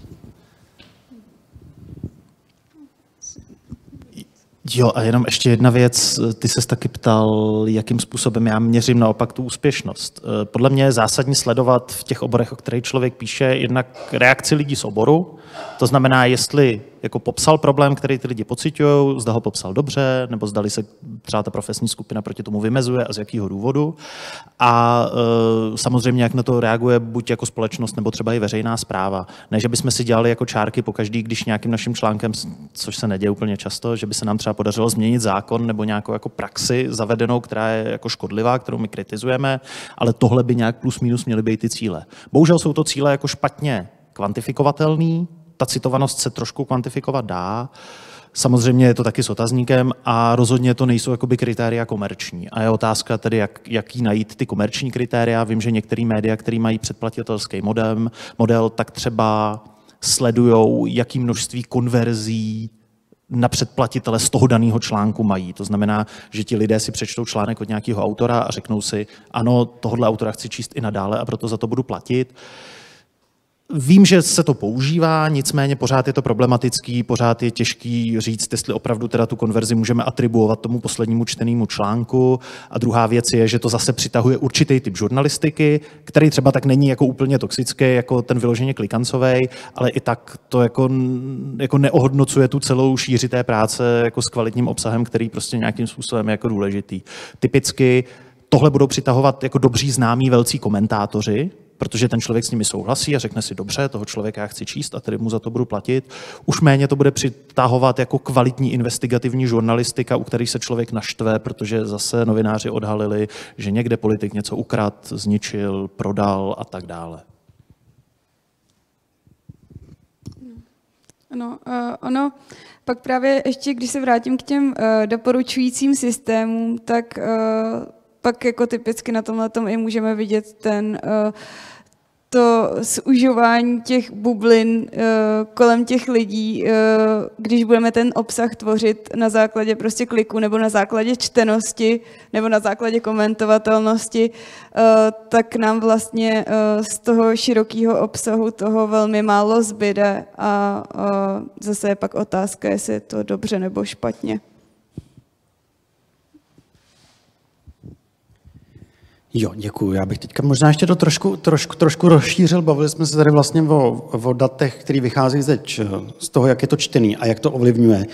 Jo, a jenom ještě jedna věc. Ty ses taky ptal, jakým způsobem já měřím naopak tu úspěšnost. Podle mě je zásadní sledovat v těch oborech, o kterých člověk píše, jednak reakci lidí z oboru. To znamená, jestli jako popsal problém, který ty lidi pociťují, zda ho popsal dobře, nebo zdali se třeba ta profesní skupina proti tomu vymezuje a z jakého důvodu. A samozřejmě, jak na to reaguje buď jako společnost, nebo třeba i veřejná správa. Ne, že bychom si dělali jako čárky pokaždý, když nějakým naším článkem, což se neděje úplně často, že by se nám třeba podařilo změnit zákon nebo nějakou jako praxi zavedenou, která je jako škodlivá, kterou my kritizujeme, ale tohle by nějak plus minus měly být ty cíle. Bohužel jsou to cíle jako špatně kvantifikovatelný, ta citovanost se trošku kvantifikovat dá, samozřejmě je to taky s otazníkem a rozhodně to nejsou jakoby kritéria komerční. A je otázka tedy, jaký najít ty komerční kritéria. Vím, že některé média, které mají předplatitelský model, tak třeba sledujou, jaký množství konverzí na předplatitele z toho daného článku mají. To znamená, že ti lidé si přečtou článek od nějakého autora a řeknou si, ano, tohohle autora chci číst i nadále a proto za to budu platit. Vím, že se to používá, nicméně pořád je to problematický, pořád je těžký říct, jestli opravdu teda tu konverzi můžeme atribuovat tomu poslednímu čtenému článku. A druhá věc je, že to zase přitahuje určitý typ žurnalistiky, který třeba tak není jako úplně toxický, jako ten vyloženě klikancovej, ale i tak to jako neohodnocuje tu celou šíři té práce jako s kvalitním obsahem, který prostě nějakým způsobem je jako důležitý. Typicky tohle budou přitahovat jako dobří známí velcí komentátoři, protože ten člověk s nimi souhlasí a řekne si, dobře, toho člověka já chci číst a tedy mu za to budu platit. Už méně to bude přitahovat jako kvalitní investigativní žurnalistika, u kterých se člověk naštve, protože zase novináři odhalili, že někde politik něco ukradl, zničil, prodal a tak dále. Ono, pak právě ještě, když se vrátím k těm doporučujícím systémům, tak pak jako typicky na tomhletom i můžeme vidět to zužování těch bublin kolem těch lidí, když budeme ten obsah tvořit na základě prostě kliku nebo na základě čtenosti nebo na základě komentovatelnosti, tak nám vlastně z toho širokého obsahu toho velmi málo zbyde a zase je pak otázka, jestli je to dobře nebo špatně. Jo, děkuju. Já bych teďka možná ještě to trošku rozšířil. Bavili jsme se tady vlastně o datech, které vycházejí z toho, jak je to čtený a jak to ovlivňuje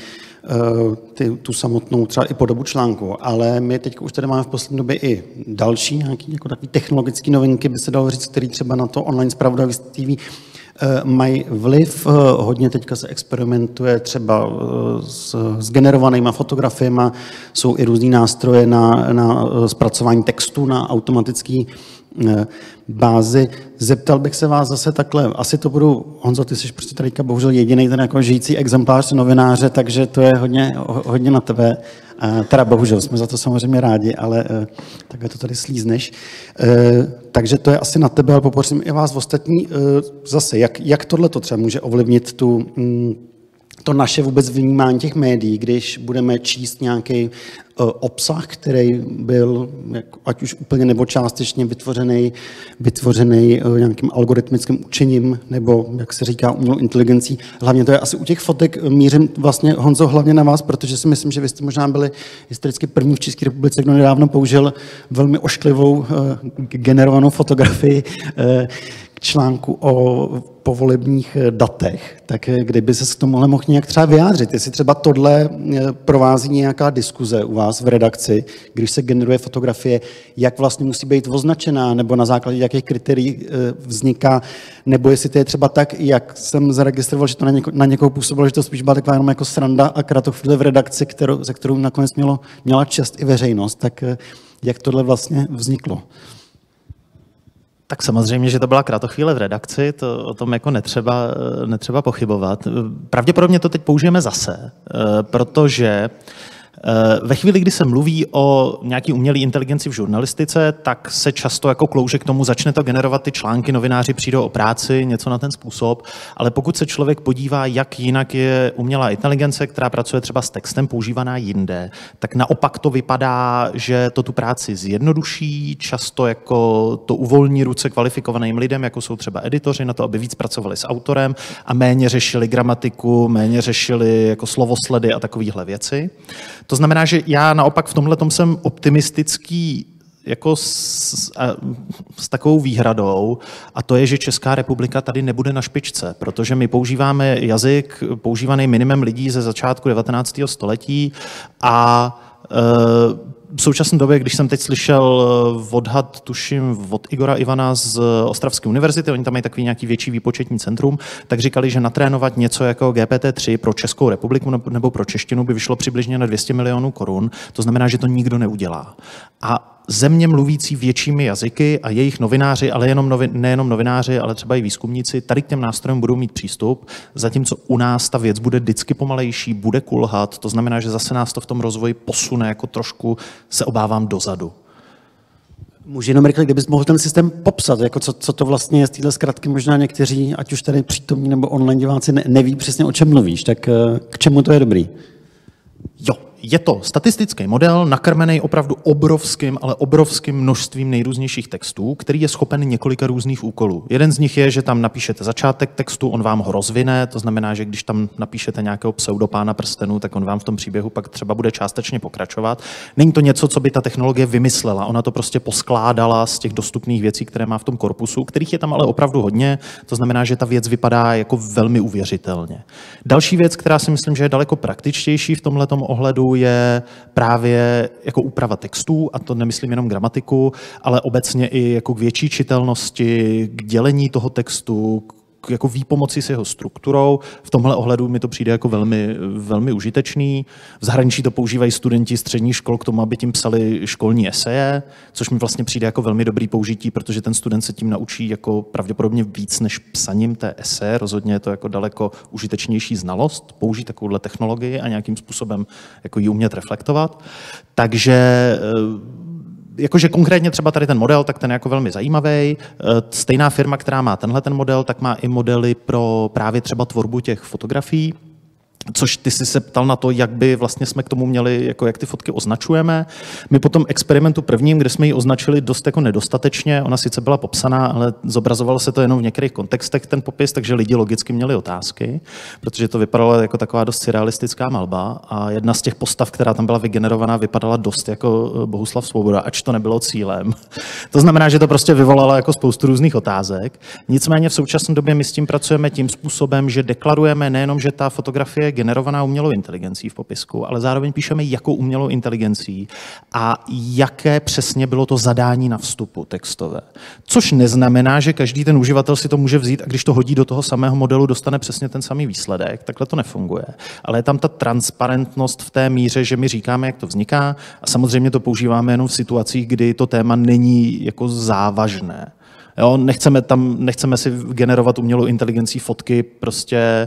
tu samotnou třeba i podobu článku. Ale my teď už tady máme v poslední době i další nějaké jako takové technologické novinky, by se dalo říct, které třeba na to online zpravodajství mají vliv. Hodně teďka se experimentuje třeba s generovanýma fotografiemi, jsou i různý nástroje na zpracování textu na automatické bázi. Zeptal bych se vás zase takhle, asi to budu, Honzo, ty jsi prostě tady bohužel jediný ten jako žijící exemplář novináře, takže to je hodně na tebe. Teda bohužel, jsme za to samozřejmě rádi, ale takhle to tady slízneš. Takže to je asi na tebe, ale poprosím i vás ostatní zase, jak tohle to třeba může ovlivnit to naše vůbec vnímání těch médií, když budeme číst nějaký obsah, který byl ať už úplně nebo částečně vytvořený nějakým algoritmickým učením, nebo, jak se říká, umělou inteligencí. Hlavně to je asi u těch fotek mířím vlastně, Honzo, hlavně na vás, protože si myslím, že vy jste možná byli historicky první v České republice, kdo nedávno použil velmi ošklivou generovanou fotografii k článku o povolebních datech. Tak kdyby se k tomu mohl nějak třeba vyjádřit, jestli třeba tohle provází nějaká diskuze u vás v redakci, když se generuje fotografie, jak vlastně musí být označená, nebo na základě jakých kritérií vzniká, nebo jestli to je třeba tak, jak jsem zaregistroval, že to na někoho působilo, že to spíš byla taková jenom jako sranda a kratochvíle v redakci, se kterou nakonec měla čest i veřejnost. Tak jak tohle vlastně vzniklo? Tak samozřejmě, že to byla kratochvíle v redakci, to o tom jako netřeba pochybovat. Pravděpodobně to teď použijeme zase, protože ve chvíli, kdy se mluví o nějaký umělé inteligenci v žurnalistice, tak se často jako klouže k tomu, začne to generovat ty články, novináři přijdou o práci, něco na ten způsob, ale pokud se člověk podívá, jak jinak je umělá inteligence, která pracuje třeba s textem, používaná jinde, tak naopak to vypadá, že to tu práci zjednoduší, často jako to uvolní ruce kvalifikovaným lidem, jako jsou třeba editoři, na to, aby víc pracovali s autorem a méně řešili gramatiku, méně řešili jako slovosledy a takovéhle věci. To znamená, že já naopak v tomhletom jsem optimistický jako s takovou výhradou, a to je, že Česká republika tady nebude na špičce, protože my používáme jazyk používaný minimem lidí ze začátku 19. století a v současné době, když jsem teď slyšel odhad, tuším, od Igora Ivana z Ostravské univerzity, oni tam mají takový nějaký větší výpočetní centrum, tak říkali, že natrénovat něco jako GPT-3 pro Českou republiku nebo pro češtinu by vyšlo přibližně na 200 milionů korun. To znamená, že to nikdo neudělá. A země mluvící většími jazyky a jejich novináři, ale nejenom novináři, ale třeba i výzkumníci, tady k těm nástrojům budou mít přístup, zatímco u nás ta věc bude vždycky pomalejší, bude kulhat, to znamená, že zase nás to v tom rozvoji posune jako trošku, se obávám, dozadu. Můžu jenom rychle, kdybys mohl ten systém popsat, jako co to vlastně je z téhle zkratky, možná někteří, ať už tady přítomní nebo online diváci, neví přesně, o čem mluvíš, tak k čemu to je dobrý? Jo, Je to statistický model nakrmený opravdu obrovským, ale obrovským množstvím nejrůznějších textů, který je schopen několika různých úkolů. Jeden z nich je, že tam napíšete začátek textu, on vám ho rozvine, to znamená, že když tam napíšete nějakého pseudopána prstenů, tak on vám v tom příběhu pak třeba bude částečně pokračovat. Není to něco, co by ta technologie vymyslela, ona to prostě poskládala z těch dostupných věcí, které má v tom korpusu, kterých je tam ale opravdu hodně, to znamená, že ta věc vypadá jako velmi uvěřitelně. Další věc, která si myslím, že je daleko praktičtější v tomhletom ohledu, je právě jako úprava textů, a to nemyslím jenom gramatiku, ale obecně i jako k větší čitelnosti, k dělení toho textu, jako výpomoci s jeho strukturou. V tomhle ohledu mi to přijde jako velmi, velmi užitečný. V zahraničí to používají studenti středních škol k tomu, aby tím psali školní eseje, což mi vlastně přijde jako velmi dobrý použití, protože ten student se tím naučí jako pravděpodobně víc než psaním té eseje. Rozhodně je to jako daleko užitečnější znalost, použít takovouhle technologii a nějakým způsobem jako ji umět reflektovat. Takže jakože konkrétně třeba tady ten model, tak ten je jako velmi zajímavý. Stejná firma, která má tenhle ten model, tak má i modely pro právě třeba tvorbu těch fotografií. Což ty jsi se ptal na to, jak by vlastně jsme k tomu měli, jako jak ty fotky označujeme. My po tom experimentu prvním, kde jsme ji označili dost jako nedostatečně, ona sice byla popsaná, ale zobrazovalo se to jenom v některých kontextech ten popis, takže lidi logicky měli otázky, protože to vypadalo jako taková dost surrealistická malba a jedna z těch postav, která tam byla vygenerovaná, vypadala dost jako Bohuslav Svoboda, ač to nebylo cílem. To znamená, že to prostě vyvolalo jako spoustu různých otázek. Nicméně v současné době my s tím pracujeme tím způsobem, že deklarujeme nejenom, že ta fotografie generovaná umělou inteligencí v popisku, ale zároveň píšeme, jakou umělou inteligencí a jaké přesně bylo to zadání na vstupu textové. Což neznamená, že každý ten uživatel si to může vzít a když to hodí do toho samého modelu, dostane přesně ten samý výsledek. Takhle to nefunguje. Ale je tam ta transparentnost v té míře, že my říkáme, jak to vzniká a samozřejmě to používáme jenom v situacích, kdy to téma není jako závažné. Jo, nechceme si generovat umělou inteligencí fotky prostě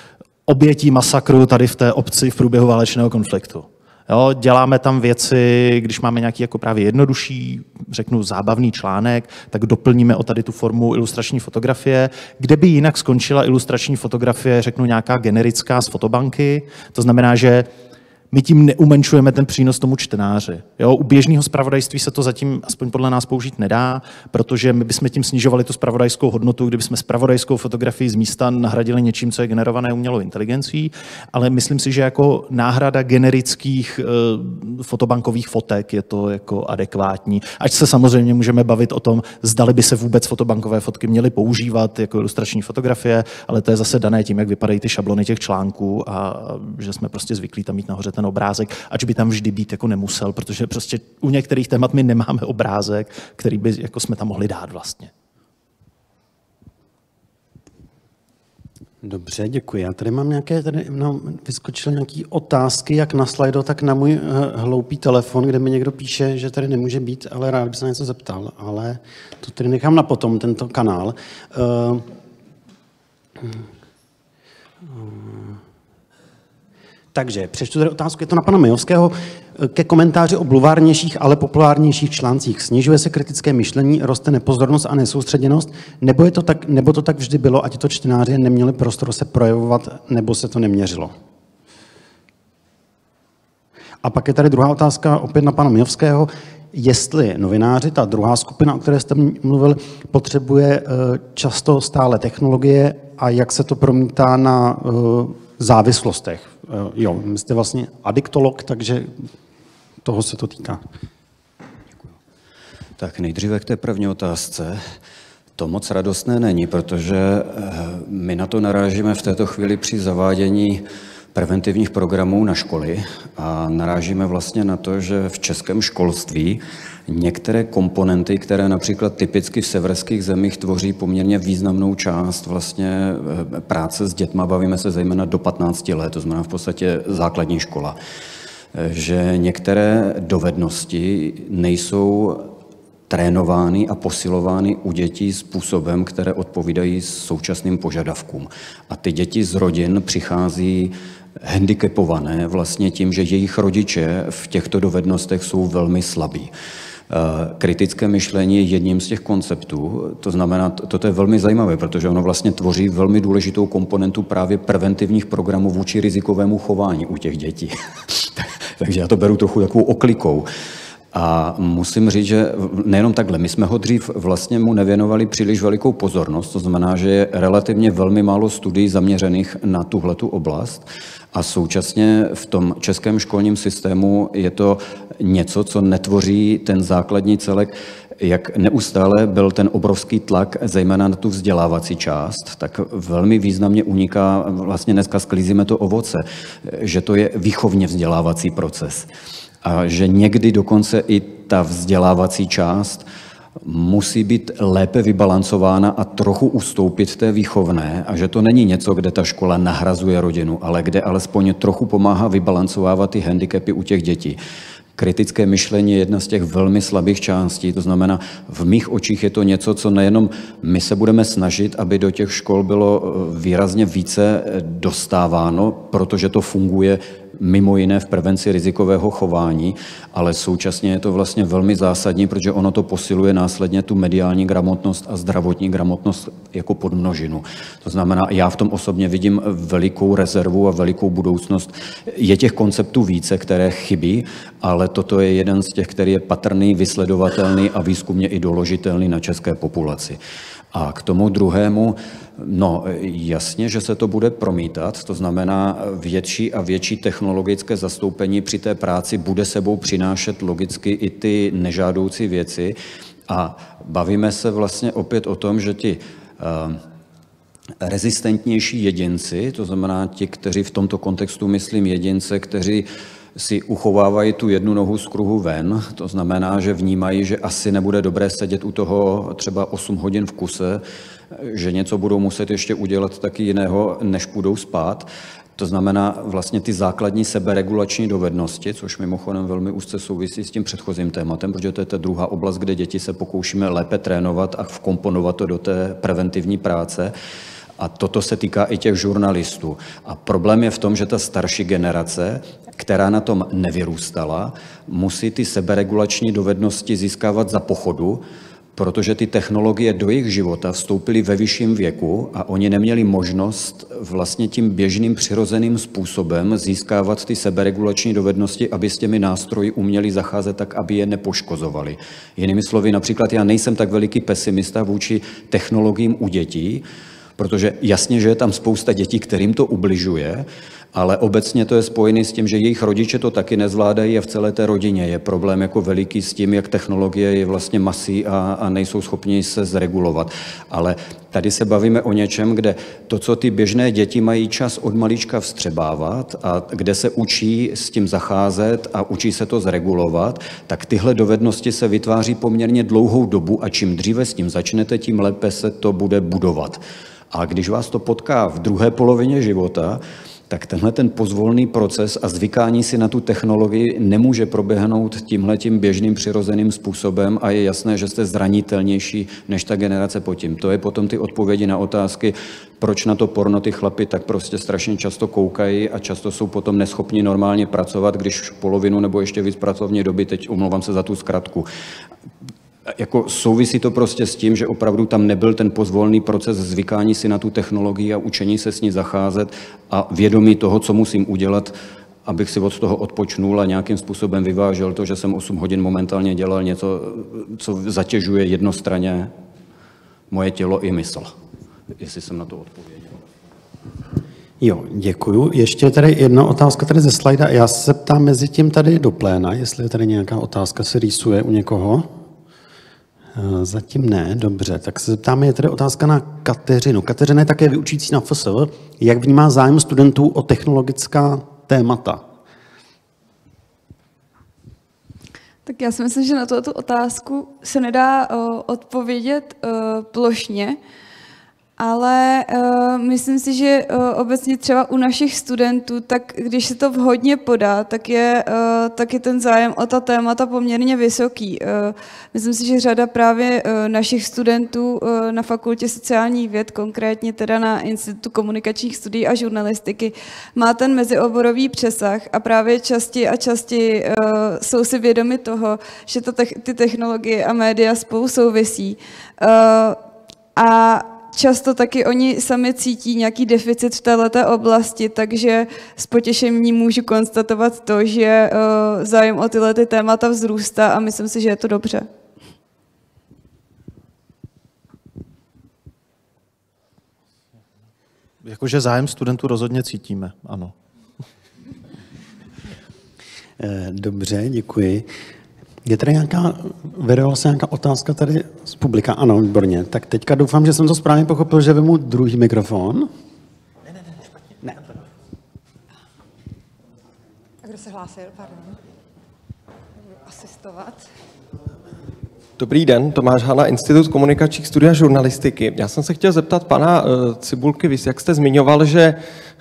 obětí masakru tady v té obci v průběhu válečného konfliktu. Jo, děláme tam věci, když máme nějaký jako právě jednodušší, řeknu zábavný článek, tak doplníme o tady tu formu ilustrační fotografie, kde by jinak skončila ilustrační fotografie, řeknu nějaká generická z fotobanky. To znamená, že my tím neumenšujeme ten přínos tomu čtenáři. Jo, u běžného zpravodajství se to zatím aspoň podle nás použít nedá, protože my bychom tím snižovali tu zpravodajskou hodnotu, kdybychom zpravodajskou fotografii z místa nahradili něčím, co je generované umělou inteligencí, ale myslím si, že jako náhrada generických fotobankových fotek je to jako adekvátní. Ať se samozřejmě můžeme bavit o tom, zdali by se vůbec fotobankové fotky měly používat jako ilustrační fotografie, ale to je zase dané tím, jak vypadají ty šablony těch článků a že jsme prostě zvyklí tam mít nahoře ten obrázek, ač by tam vždy být jako nemusel, protože prostě u některých témat my nemáme obrázek, který by jako jsme tam mohli dát vlastně. Dobře, děkuji. Já tady mám vyskočily nějaké otázky, jak na slajdo, tak na můj hloupý telefon, kde mi někdo píše, že tady nemůže být, ale rád bych se na něco zeptal, ale to tady nechám na potom, tento kanál. Takže přečtu tady otázku, je to na pana Majovského, ke komentáři o bluvárnějších, ale populárnějších článcích. Snižuje se kritické myšlení, roste nepozornost a nesoustředěnost, nebo to tak vždy bylo, ať to čtenáři neměli prostor se projevovat, nebo se to neměřilo? A pak je tady druhá otázka, opět na pana Majovského, jestli novináři, ta druhá skupina, o které jste mluvil, potřebuje často stále technologie a jak se to promítá na závislostech. Jo, jste vlastně adiktolog, takže toho se to týká. Děkuji. Tak nejdříve k té první otázce. To moc radostné není, protože my na to narážíme v této chvíli při zavádění preventivních programů na školy a narážíme vlastně na to, že v českém školství některé komponenty, které například typicky v severských zemích tvoří poměrně významnou část vlastně práce s dětma, bavíme se zejména do 15 let, to znamená v podstatě základní škola, že některé dovednosti nejsou trénovány a posilovány u dětí způsobem, které odpovídají současným požadavkům. A ty děti z rodin přichází handicapované vlastně tím, že jejich rodiče v těchto dovednostech jsou velmi slabí. Kritické myšlení je jedním z těch konceptů, to znamená, toto je velmi zajímavé, protože ono vlastně tvoří velmi důležitou komponentu právě preventivních programů vůči rizikovému chování u těch dětí. Takže já to beru trochu takovou oklikou. A musím říct, že nejenom takhle, my jsme ho dřív vlastně mu nevěnovali příliš velikou pozornost, to znamená, že je relativně velmi málo studií zaměřených na tuhletu oblast a současně v tom českém školním systému je to něco, co netvoří ten základní celek, jak neustále byl ten obrovský tlak, zejména na tu vzdělávací část, tak velmi významně uniká, vlastně dneska sklízíme to ovoce, že to je výchovně vzdělávací proces. A že někdy dokonce i ta vzdělávací část musí být lépe vybalancována a trochu ustoupit té výchovné a že to není něco, kde ta škola nahrazuje rodinu, ale kde alespoň trochu pomáhá vybalancovávat ty handicapy u těch dětí. Kritické myšlení je jedna z těch velmi slabých částí, to znamená, v mých očích je to něco, co nejenom my se budeme snažit, aby do těch škol bylo výrazně více dostáváno, protože to funguje mimo jiné v prevenci rizikového chování, ale současně je to vlastně velmi zásadní, protože ono to posiluje následně tu mediální gramotnost a zdravotní gramotnost jako podmnožinu. To znamená, já v tom osobně vidím velikou rezervu a velikou budoucnost. Je těch konceptů více, které chybí, ale toto je jeden z těch, který je patrný, vysledovatelný a výzkumně i doložitelný na české populaci. A k tomu druhému, no jasně, že se to bude promítat, to znamená větší a větší technologické zastoupení při té práci bude sebou přinášet logicky i ty nežádoucí věci a bavíme se vlastně opět o tom, že ti rezistentnější jedinci, to znamená ti, kteří v tomto kontextu myslím jedince, kteří si uchovávají tu jednu nohu z kruhu ven, to znamená, že vnímají, že asi nebude dobré sedět u toho třeba 8 hodin v kuse, že něco budou muset ještě udělat taky jiného, než půjdou spát. To znamená vlastně ty základní seberegulační dovednosti, což mimochodem velmi úzce souvisí s tím předchozím tématem, protože to je ta druhá oblast, kde děti se pokoušíme lépe trénovat a vkomponovat to do té preventivní práce. A toto se týká i těch žurnalistů. A problém je v tom, že ta starší generace, která na tom nevyrůstala, musí ty seberegulační dovednosti získávat za pochodu, protože ty technologie do jejich života vstoupily ve vyšším věku a oni neměli možnost vlastně tím běžným přirozeným způsobem získávat ty seberegulační dovednosti, aby s těmi nástroji uměli zacházet tak, aby je nepoškozovali. Jinými slovy, například já nejsem tak veliký pesimista vůči technologiím u dětí, protože jasně, že je tam spousta dětí, kterým to ubližuje, ale obecně to je spojené s tím, že jejich rodiče to taky nezvládají a v celé té rodině je problém jako veliký s tím, jak technologie je vlastně masí a nejsou schopni se zregulovat. Ale tady se bavíme o něčem, kde to, co ty běžné děti mají čas od malička vstřebávat a kde se učí s tím zacházet a učí se to zregulovat, tak tyhle dovednosti se vytváří poměrně dlouhou dobu a čím dříve s tím začnete, tím lépe se to bude budovat. A když vás to potká v druhé polovině života, tak tenhle ten pozvolný proces a zvykání si na tu technologii nemůže proběhnout tímhletím běžným přirozeným způsobem a je jasné, že jste zranitelnější než ta generace pod tím. To je potom ty odpovědi na otázky, proč na to porno ty chlapi tak prostě strašně často koukají a často jsou potom neschopni normálně pracovat, když polovinu nebo ještě víc pracovní doby, teď omlouvám se za tu zkratku. Jako souvisí to prostě s tím, že opravdu tam nebyl ten pozvolný proces zvykání si na tu technologii a učení se s ní zacházet a vědomí toho, co musím udělat, abych si od toho odpočnul a nějakým způsobem vyvážel to, že jsem 8 hodin momentálně dělal něco, co zatěžuje jednostranně moje tělo i mysl. Jestli jsem na to odpověděl. Jo, děkuju. Ještě tady jedna otázka tady ze slajda. Já se ptám mezi tím tady do pléna, jestli tady nějaká otázka se rýsuje u někoho. Zatím ne, dobře. Tak se zeptáme, je tady otázka na Kateřinu. Kateřina je také vyučující na FSV. Jak vnímá zájem studentů o technologická témata? Tak já si myslím, že na tu otázku se nedá odpovědět plošně, ale myslím si, že obecně třeba u našich studentů, tak když se to vhodně podá, tak je ten zájem o ta témata poměrně vysoký. Myslím si, že řada právě našich studentů na Fakultě sociálních věd, konkrétně teda na Institutu komunikačních studií a žurnalistiky, má ten mezioborový přesah a právě častěji a častěji jsou si vědomi toho, že ty technologie a média spolu souvisí. A často taky oni sami cítí nějaký deficit v této oblasti, takže s potěšením můžu konstatovat to, že zájem o tyhle témata vzrůstá a myslím si, že je to dobře. Jakože zájem studentů rozhodně cítíme, ano. Dobře, děkuji. Je tady vyrovala se nějaká otázka tady z publika? Ano, výborně. Tak teďka doufám, že jsem to správně pochopil, že vemu druhý mikrofon. Ne, špatně. Ne. A kdo se hlásil, pardon? Budu asistovat. Dobrý den, Tomáš Hana, Institut komunikačních studií a žurnalistiky. Já jsem se chtěl zeptat pana Cibulky, vy jak jste zmiňoval, že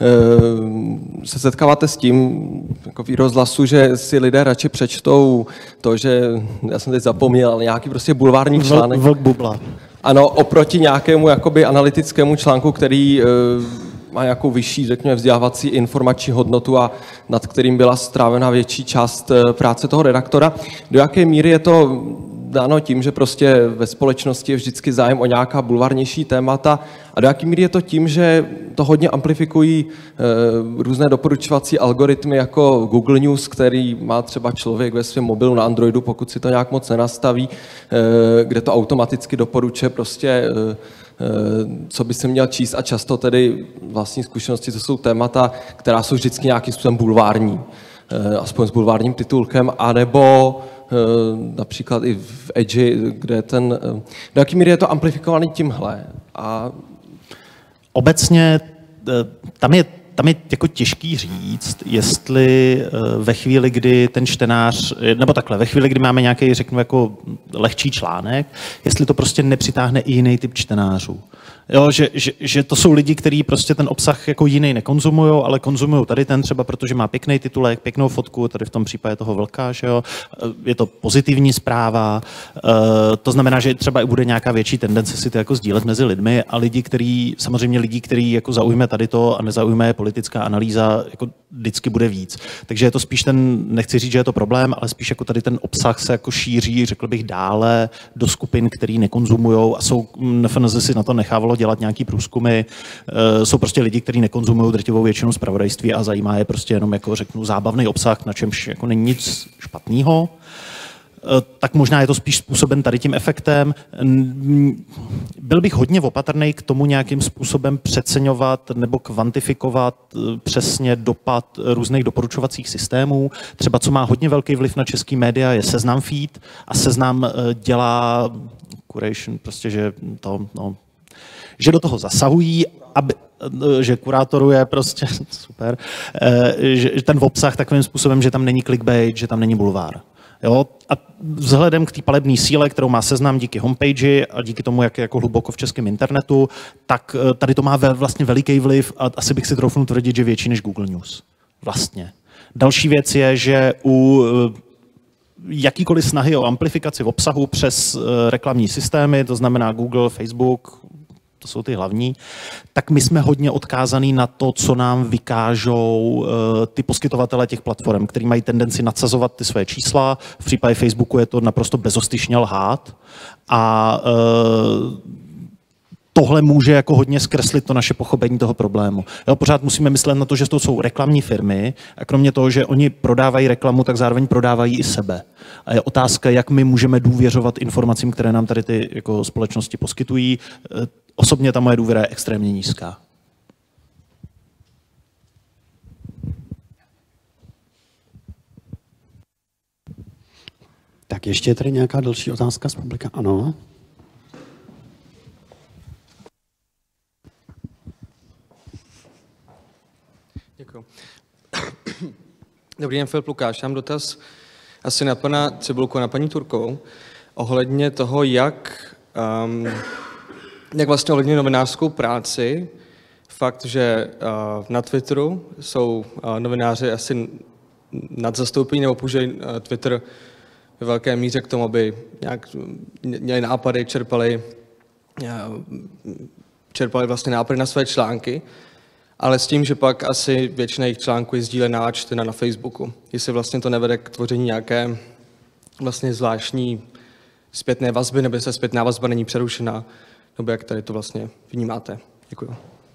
se setkáváte s tím jako v rozhlasu, že si lidé radši přečtou to, že, já jsem teď zapomněl, ale nějaký prostě bulvární článek. Vlk bubla. Ano, oproti nějakému jakoby analytickému článku, který má nějakou vyšší, řekněme, vzdělávací informační hodnotu a nad kterým byla strávena větší část práce toho redaktora. Do jaké míry je to dáno tím, že prostě ve společnosti je vždycky zájem o nějaká bulvárnější témata a do jaké míry je to tím, že to hodně amplifikují různé doporučovací algoritmy jako Google News, který má třeba člověk ve svém mobilu na Androidu, pokud si to nějak moc nenastaví, kde to automaticky doporučuje prostě co by se měl číst a často tedy vlastní zkušenosti, to jsou témata, která jsou vždycky nějakým způsobem bulvární, aspoň s bulvárním titulkem, anebo například i v Edži, kde do jaký míry je to amplifikovaný tímhle. A obecně tam je jako těžký říct, jestli ve chvíli, kdy ten čtenář, nebo takhle, ve chvíli, kdy máme nějaký, řeknu, jako lehčí článek, jestli to prostě nepřitáhne i jiný typ čtenářů. Jo, že to jsou lidi, kteří prostě ten obsah jako jiný nekonzumují, ale konzumují tady ten třeba, protože má pěkný titulek, pěknou fotku, tady v tom případě toho vlka, že jo. Je to pozitivní zpráva, to znamená, že třeba i bude nějaká větší tendence si to jako sdílet mezi lidmi a samozřejmě lidi, který jako zaujme tady to a nezaujme politická analýza, jako vždycky bude víc. Takže je to spíš nechci říct, že je to problém, ale spíš jako tady ten obsah se jako šíří, řekl bych, dále do skupin, který nekonzumujou a FNZ si na to nechávalo dělat nějaký průzkumy. Jsou prostě lidi, kteří nekonzumují drtivou většinu zpravodajství a zajímá je prostě jenom, jako řeknu, zábavný obsah, na čemž jako není nic špatného. Tak možná je to spíš způsoben tady tím efektem. Byl bych hodně opatrný k tomu nějakým způsobem přeceňovat nebo kvantifikovat přesně dopad různých doporučovacích systémů. Třeba co má hodně velký vliv na český média je Seznam Feed a Seznam dělá curation, prostě, že do toho zasahují, že kurátoruje prostě super, že ten obsah takovým způsobem, že tam není clickbait, že tam není bulvár. Jo? A vzhledem k té palebné síle, kterou má Seznam díky homepage a díky tomu, jak je jako hluboko v českém internetu, tak tady to má vlastně veliký vliv a asi bych si troufnul tvrdit, že větší než Google News. Vlastně. Další věc je, že u jakýkoliv snahy o amplifikaci v obsahu přes reklamní systémy, to znamená Google, Facebook, to jsou ty hlavní, tak my jsme hodně odkázaný na to, co nám vykážou ty poskytovatele těch platform, který mají tendenci nadsazovat ty své čísla. V případě Facebooku je to naprosto bezostyšně lhát a tohle může jako hodně zkreslit to naše pochopení toho problému. Jo, pořád musíme myslet na to, že to jsou reklamní firmy a kromě toho, že oni prodávají reklamu, tak zároveň prodávají i sebe. A je otázka, jak my můžeme důvěřovat informacím, které nám tady ty jako společnosti poskytují. Osobně ta moje důvěra je extrémně nízká. Tak ještě je tady nějaká další otázka z publika? Ano. Děkuji. Dobrý den, Filip Lukáš. Mám dotaz asi na pana Cibulku, na paní Turkovou, ohledně toho, jak vlastně ohledně novinářskou práci. Fakt, že na Twitteru jsou novináři asi nadzastoupení nebo používají Twitter ve velké míře k tomu, aby nějak měli nápady, čerpali vlastně nápady na své články, ale s tím, že pak asi většina jejich článků je sdílená a čtena na Facebooku. Jestli vlastně to nevede k tvoření nějaké vlastně zvláštní zpětné vazby, nebo se zpětná vazba není přerušená nebo jak tady to vlastně vnímáte? Děkuji.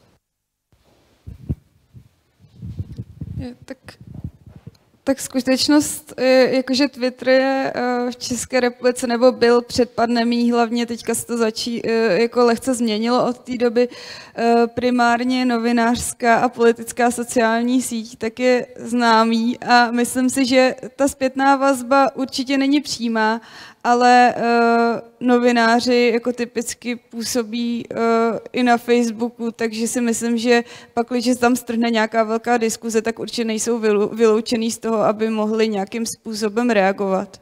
Tak skutečnost, jakože Twitter je v České republice, nebo byl před pandemií, hlavně teďka se to jako lehce změnilo od té doby, primárně novinářská a politická sociální síť, tak je známý a myslím si, že ta zpětná vazba určitě není přímá, ale novináři jako typicky působí i na Facebooku, takže si myslím, že pak, když tam strhne nějaká velká diskuze, tak určitě nejsou vyloučený z toho, aby mohli nějakým způsobem reagovat.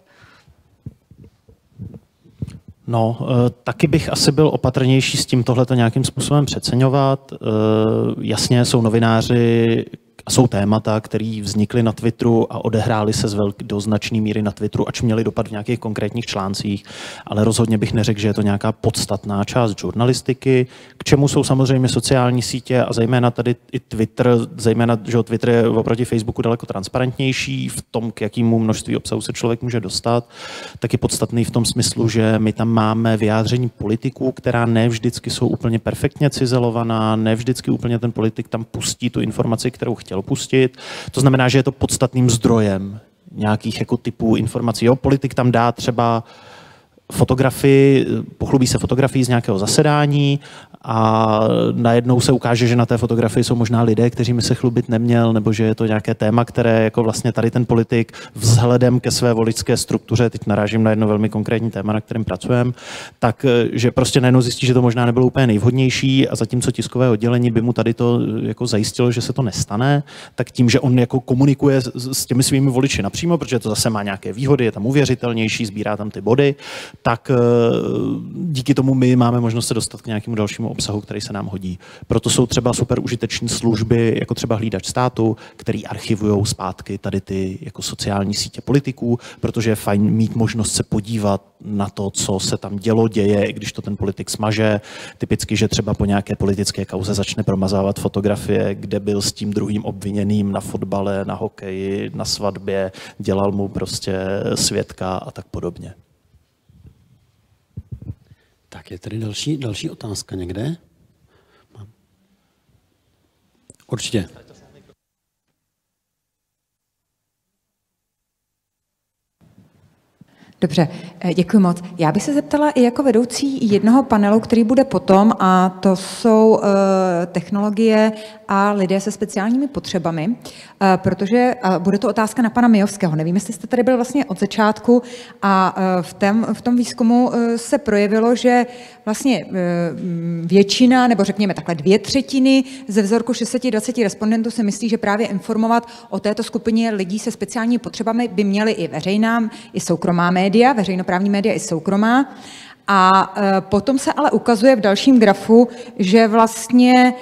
No, taky bych asi byl opatrnější s tím tohleto nějakým způsobem přeceňovat. Jasně jsou novináři, jsou témata, které vznikly na Twitteru a odehrály se do značné míry na Twitteru, ač měly dopad v nějakých konkrétních článcích, ale rozhodně bych neřekl, že je to nějaká podstatná část žurnalistiky, k čemu jsou samozřejmě sociální sítě a zejména tady i Twitter, zejména, že Twitter je oproti Facebooku daleko transparentnější v tom, k jakému množství obsahu se člověk může dostat, tak je podstatný v tom smyslu, že my tam máme vyjádření politiků, která ne vždycky jsou úplně perfektně cizelovaná, ne vždycky úplně ten politik tam pustí tu informaci, kterou chtěl pustit. To znamená, že je to podstatným zdrojem nějakých jako typů informací. Jo, politik tam dá třeba fotografii, pochlubí se fotografii z nějakého zasedání a najednou se ukáže, že na té fotografii jsou možná lidé, kteří se chlubit neměl, nebo že je to nějaké téma, které jako vlastně tady ten politik vzhledem ke své voličské struktuře, teď narážím na jedno velmi konkrétní téma, na kterém pracujeme, tak že prostě najednou zjistí, že to možná nebylo úplně nejvhodnější a zatímco tiskové oddělení by mu tady to jako zajistilo, že se to nestane, tak tím, že on jako komunikuje s těmi svými voliči napřímo, protože to zase má nějaké výhody, je tam uvěřitelnější, sbírá tam ty body, tak díky tomu my máme možnost se dostat k nějakému dalšímu obsahu, který se nám hodí. Proto jsou třeba super užiteční služby, jako třeba Hlídač státu, který archivují zpátky tady ty jako sociální sítě politiků, protože je fajn mít možnost se podívat na to, co se tam děje, i když to ten politik smaže. Typicky, že třeba po nějaké politické kauze začne promazávat fotografie, kde byl s tím druhým obviněným na fotbale, na hokeji, na svatbě, dělal mu prostě svědka a tak podobně. Tak je tady další otázka někde? Určitě. Dobře, děkuji moc. Já bych se zeptala i jako vedoucí jednoho panelu, který bude potom, a to jsou technologie a lidé se speciálními potřebami, protože bude to otázka na pana Mijovského. Nevím, jestli jste tady byl vlastně od začátku a v tom výzkumu se projevilo, že vlastně většina, nebo řekněme takhle 2/3 ze vzorku 620 respondentů si myslí, že právě informovat o této skupině lidí se speciálními potřebami by měly i veřejná, i soukromá média, veřejnoprávní média i soukromá. A potom se ale ukazuje v dalším grafu, že vlastně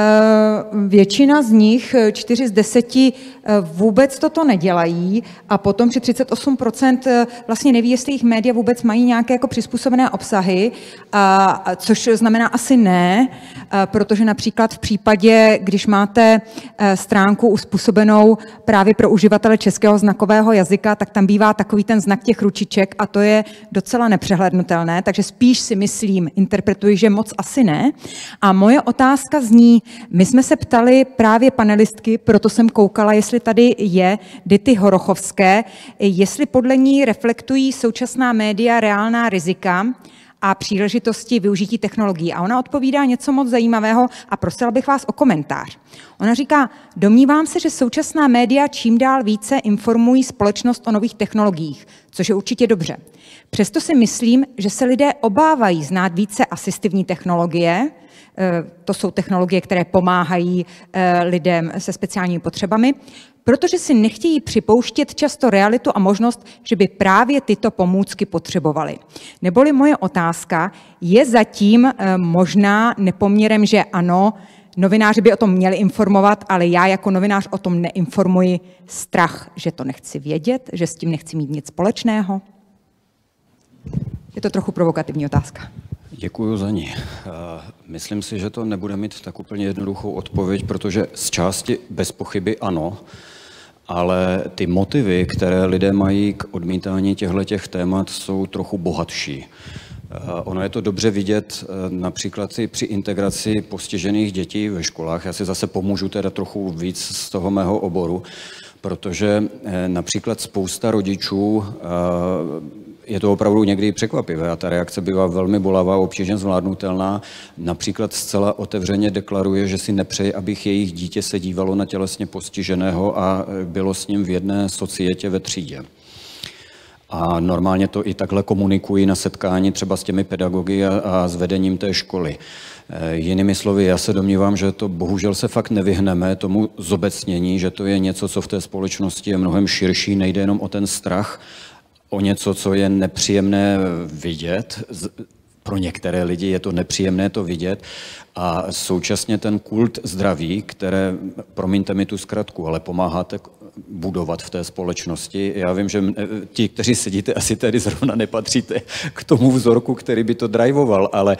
většina z nich, 4 z 10, vůbec toto nedělají a potom, že 38% vlastně neví, jestli jejich média vůbec mají nějaké jako přizpůsobené obsahy, což znamená asi ne, protože například v případě, když máte stránku uspůsobenou právě pro uživatele českého znakového jazyka, tak tam bývá takový ten znak těch ručiček a to je docela nepřehlednutelné, takže spíš si myslím, interpretuji, že moc asi ne. A moje otázka zní, my jsme se ptali právě panelistky, proto jsem koukala, jestli tady je Dity Horochovské, jestli podle ní reflektují současná média reálná rizika a příležitosti využití technologií. A ona odpovídá něco moc zajímavého a prosila bych vás o komentář. Ona říká, domnívám se, že současná média čím dál více informují společnost o nových technologiích, což je určitě dobře. Přesto si myslím, že se lidé obávají znát více asistivní technologie, to jsou technologie, které pomáhají lidem se speciálními potřebami, protože si nechtějí připouštět často realitu a možnost, že by právě tyto pomůcky potřebovali. Neboli moje otázka je zatím možná nepoměrem, že ano, novináři by o tom měli informovat, ale já jako novinář o tom neinformuji, strach, že to nechci vědět, že s tím nechci mít nic společného? Je to trochu provokativní otázka. Děkuji za ní. Myslím si, že to nebude mít tak úplně jednoduchou odpověď, protože z části bez pochyby ano, ale ty motivy, které lidé mají k odmítání těchto témat, jsou trochu bohatší. Ono je to dobře vidět například i při integraci postižených dětí ve školách. Já si zase pomůžu teda trochu víc z toho mého oboru, protože například spousta rodičů, je to opravdu někdy překvapivé a ta reakce bývá velmi bolavá, obtížně zvládnutelná. Například zcela otevřeně deklaruje, že si nepřeje, abych jejich dítě se dívalo na tělesně postiženého a bylo s ním v jedné societě ve třídě. A normálně to i takhle komunikují na setkání třeba s těmi pedagogy a s vedením té školy. Jinými slovy, já se domnívám, že to bohužel se fakt nevyhneme tomu zobecnění, že to je něco, co v té společnosti je mnohem širší, nejde jenom o ten strach, o něco, co je nepříjemné vidět. Pro některé lidi je to nepříjemné to vidět a současně ten kult zdraví, které, promiňte mi tu zkratku, ale pomáháte budovat v té společnosti. Já vím, že ti, kteří sedíte, asi tady zrovna nepatříte k tomu vzorku, který by to drivoval, ale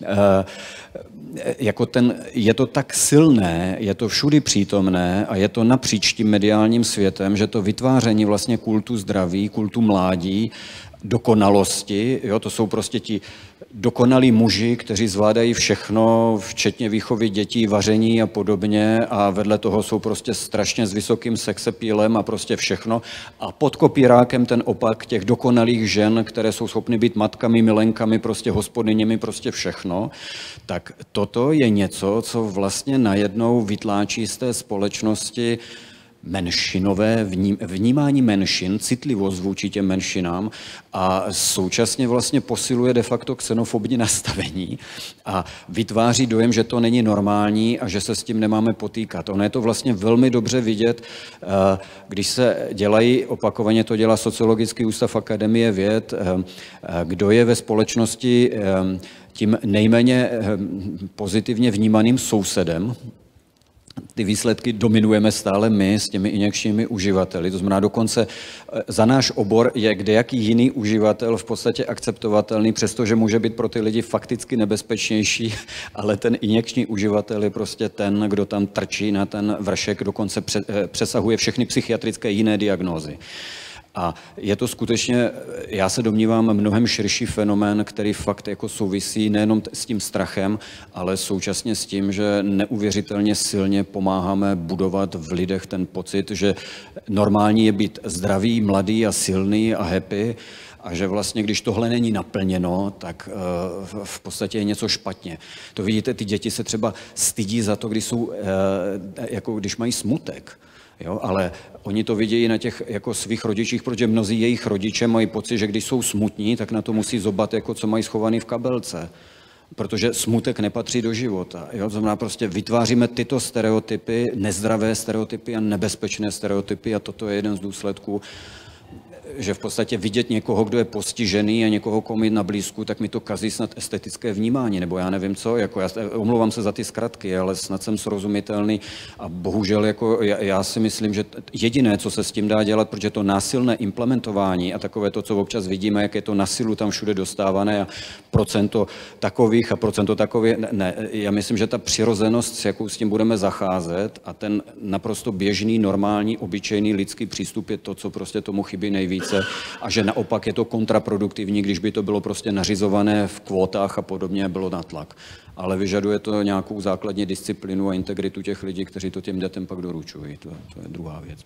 je to tak silné, je to všudy přítomné a je to napříč tím mediálním světem, že to vytváření vlastně kultu zdraví, kultu mládí, dokonalosti, jo, to jsou prostě ti dokonalí muži, kteří zvládají všechno, včetně výchovy dětí, vaření a podobně a vedle toho jsou prostě strašně s vysokým sexapílem a prostě všechno a pod kopírákem ten opak těch dokonalých žen, které jsou schopny být matkami, milenkami, prostě hospodyněmi, prostě všechno, tak toto je něco, co vlastně najednou vytláčí z té společnosti menšinové vnímání menšin, citlivost vůči těm menšinám a současně vlastně posiluje de facto xenofobní nastavení a vytváří dojem, že to není normální a že se s tím nemáme potýkat. Ono je to vlastně velmi dobře vidět, když se dělají, opakovaně to dělá Sociologický ústav Akademie věd, kdo je ve společnosti tím nejméně pozitivně vnímaným sousedem. Ty výsledky dominujeme stále my s těmi injekčními uživateli. To znamená, dokonce za náš obor je kdejaký jiný uživatel v podstatě akceptovatelný, přestože může být pro ty lidi fakticky nebezpečnější, ale ten injekční uživatel je prostě ten, kdo tam trčí na ten vršek, dokonce přesahuje všechny psychiatrické jiné diagnózy. A je to skutečně, já se domnívám, mnohem širší fenomén, který fakt jako souvisí nejenom s tím strachem, ale současně s tím, že neuvěřitelně silně pomáháme budovat v lidech ten pocit, že normální je být zdravý, mladý a silný a happy a že vlastně, když tohle není naplněno, tak v podstatě je něco špatně. To vidíte, ty děti se třeba stydí za to, když mají smutek. Jo, ale oni to vidějí na těch jako svých rodičích, protože mnozí jejich rodiče mají pocit, že když jsou smutní, tak na to musí zobat, jako co mají schovaný v kabelce. Protože smutek nepatří do života. Jo? To znamená, prostě vytváříme tyto stereotypy, nezdravé stereotypy a nebezpečné stereotypy a toto je jeden z důsledků, že v podstatě vidět někoho, kdo je postižený a někoho, komu jít na blízku, tak mi to kazí snad estetické vnímání, nebo já nevím co, jako já omlouvám se za ty zkratky, ale snad jsem srozumitelný a bohužel jako já si myslím, že jediné, co se s tím dá dělat, protože to násilné implementování a takové to, co občas vidíme, jak je to na silu tam všude dostávané a procento takových a procento takové, ne, já myslím, že ta přirozenost, s jakou s tím budeme zacházet a ten naprosto běžný, normální, obyčejný lidský přístup je to, co prostě tomu chybí nejvíce a že naopak je to kontraproduktivní, když by to bylo prostě nařizované v kvótách a podobně, bylo na tlak. Ale vyžaduje to nějakou základní disciplínu a integritu těch lidí, kteří to těm dětem pak doručují. To je druhá věc.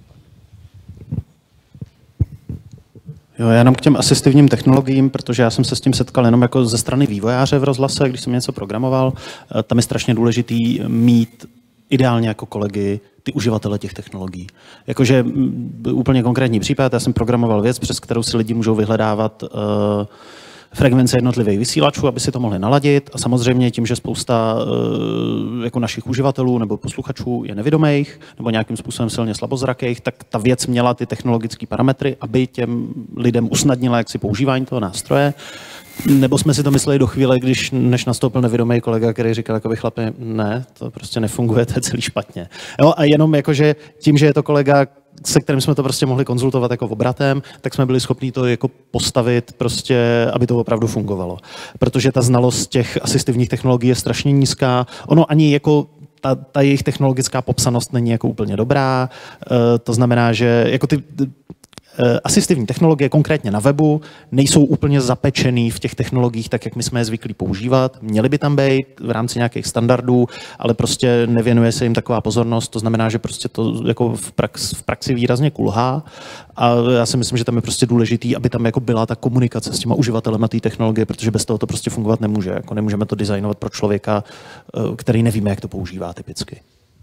Jo, já jenom k těm asistivním technologiím, protože já jsem se s tím setkal jenom jako ze strany vývojáře v rozhlase, když jsem něco programoval. Tam je strašně důležitý mít ideálně jako kolegy ty uživatele těch technologií. Jakože úplně konkrétní případ, já jsem programoval věc, přes kterou si lidi můžou vyhledávat frekvence jednotlivých vysílačů, aby si to mohli naladit a samozřejmě tím, že spousta jako našich uživatelů nebo posluchačů je nevidomých nebo nějakým způsobem silně slabozrakých, tak ta věc měla ty technologické parametry, aby těm lidem usnadnila jaksi používání toho nástroje. Nebo jsme si to mysleli do chvíle, než nastoupil nevědomý kolega, který říkal, jakoby chlapi, ne, to prostě nefunguje, to je celý špatně. Jo, a jenom jakože tím, že je to kolega, se kterým jsme to prostě mohli konzultovat jako obratem, tak jsme byli schopni to jako postavit prostě, aby to opravdu fungovalo. Protože ta znalost těch asistivních technologií je strašně nízká. Ono ani jako ta jejich technologická popsanost není jako úplně dobrá. To znamená, že jako asistivní technologie, konkrétně na webu, nejsou úplně zapečený v těch technologiích tak, jak my jsme je zvyklí používat. Měly by tam být v rámci nějakých standardů, ale prostě nevěnuje se jim taková pozornost. To znamená, že prostě to jako v praxi výrazně kulhá. A já si myslím, že tam je prostě důležitý, aby tam jako byla ta komunikace s těma uživatelema té technologie, protože bez toho to prostě fungovat nemůže. Jako nemůžeme to designovat pro člověka, který nevíme, jak to používá typicky.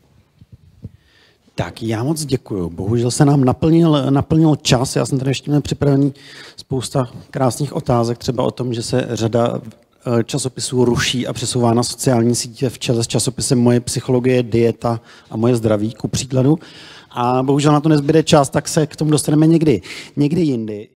Tak já moc děkuju. Bohužel se nám naplnil čas. Já jsem tady ještě měl připravený spousta krásných otázek, třeba o tom, že se řada časopisů ruší a přesouvá na sociální sítě v čele s časopisem Moje psychologie, dieta a moje zdraví, ku příkladu. A bohužel na to nezbyde čas, tak se k tomu dostaneme někdy jindy.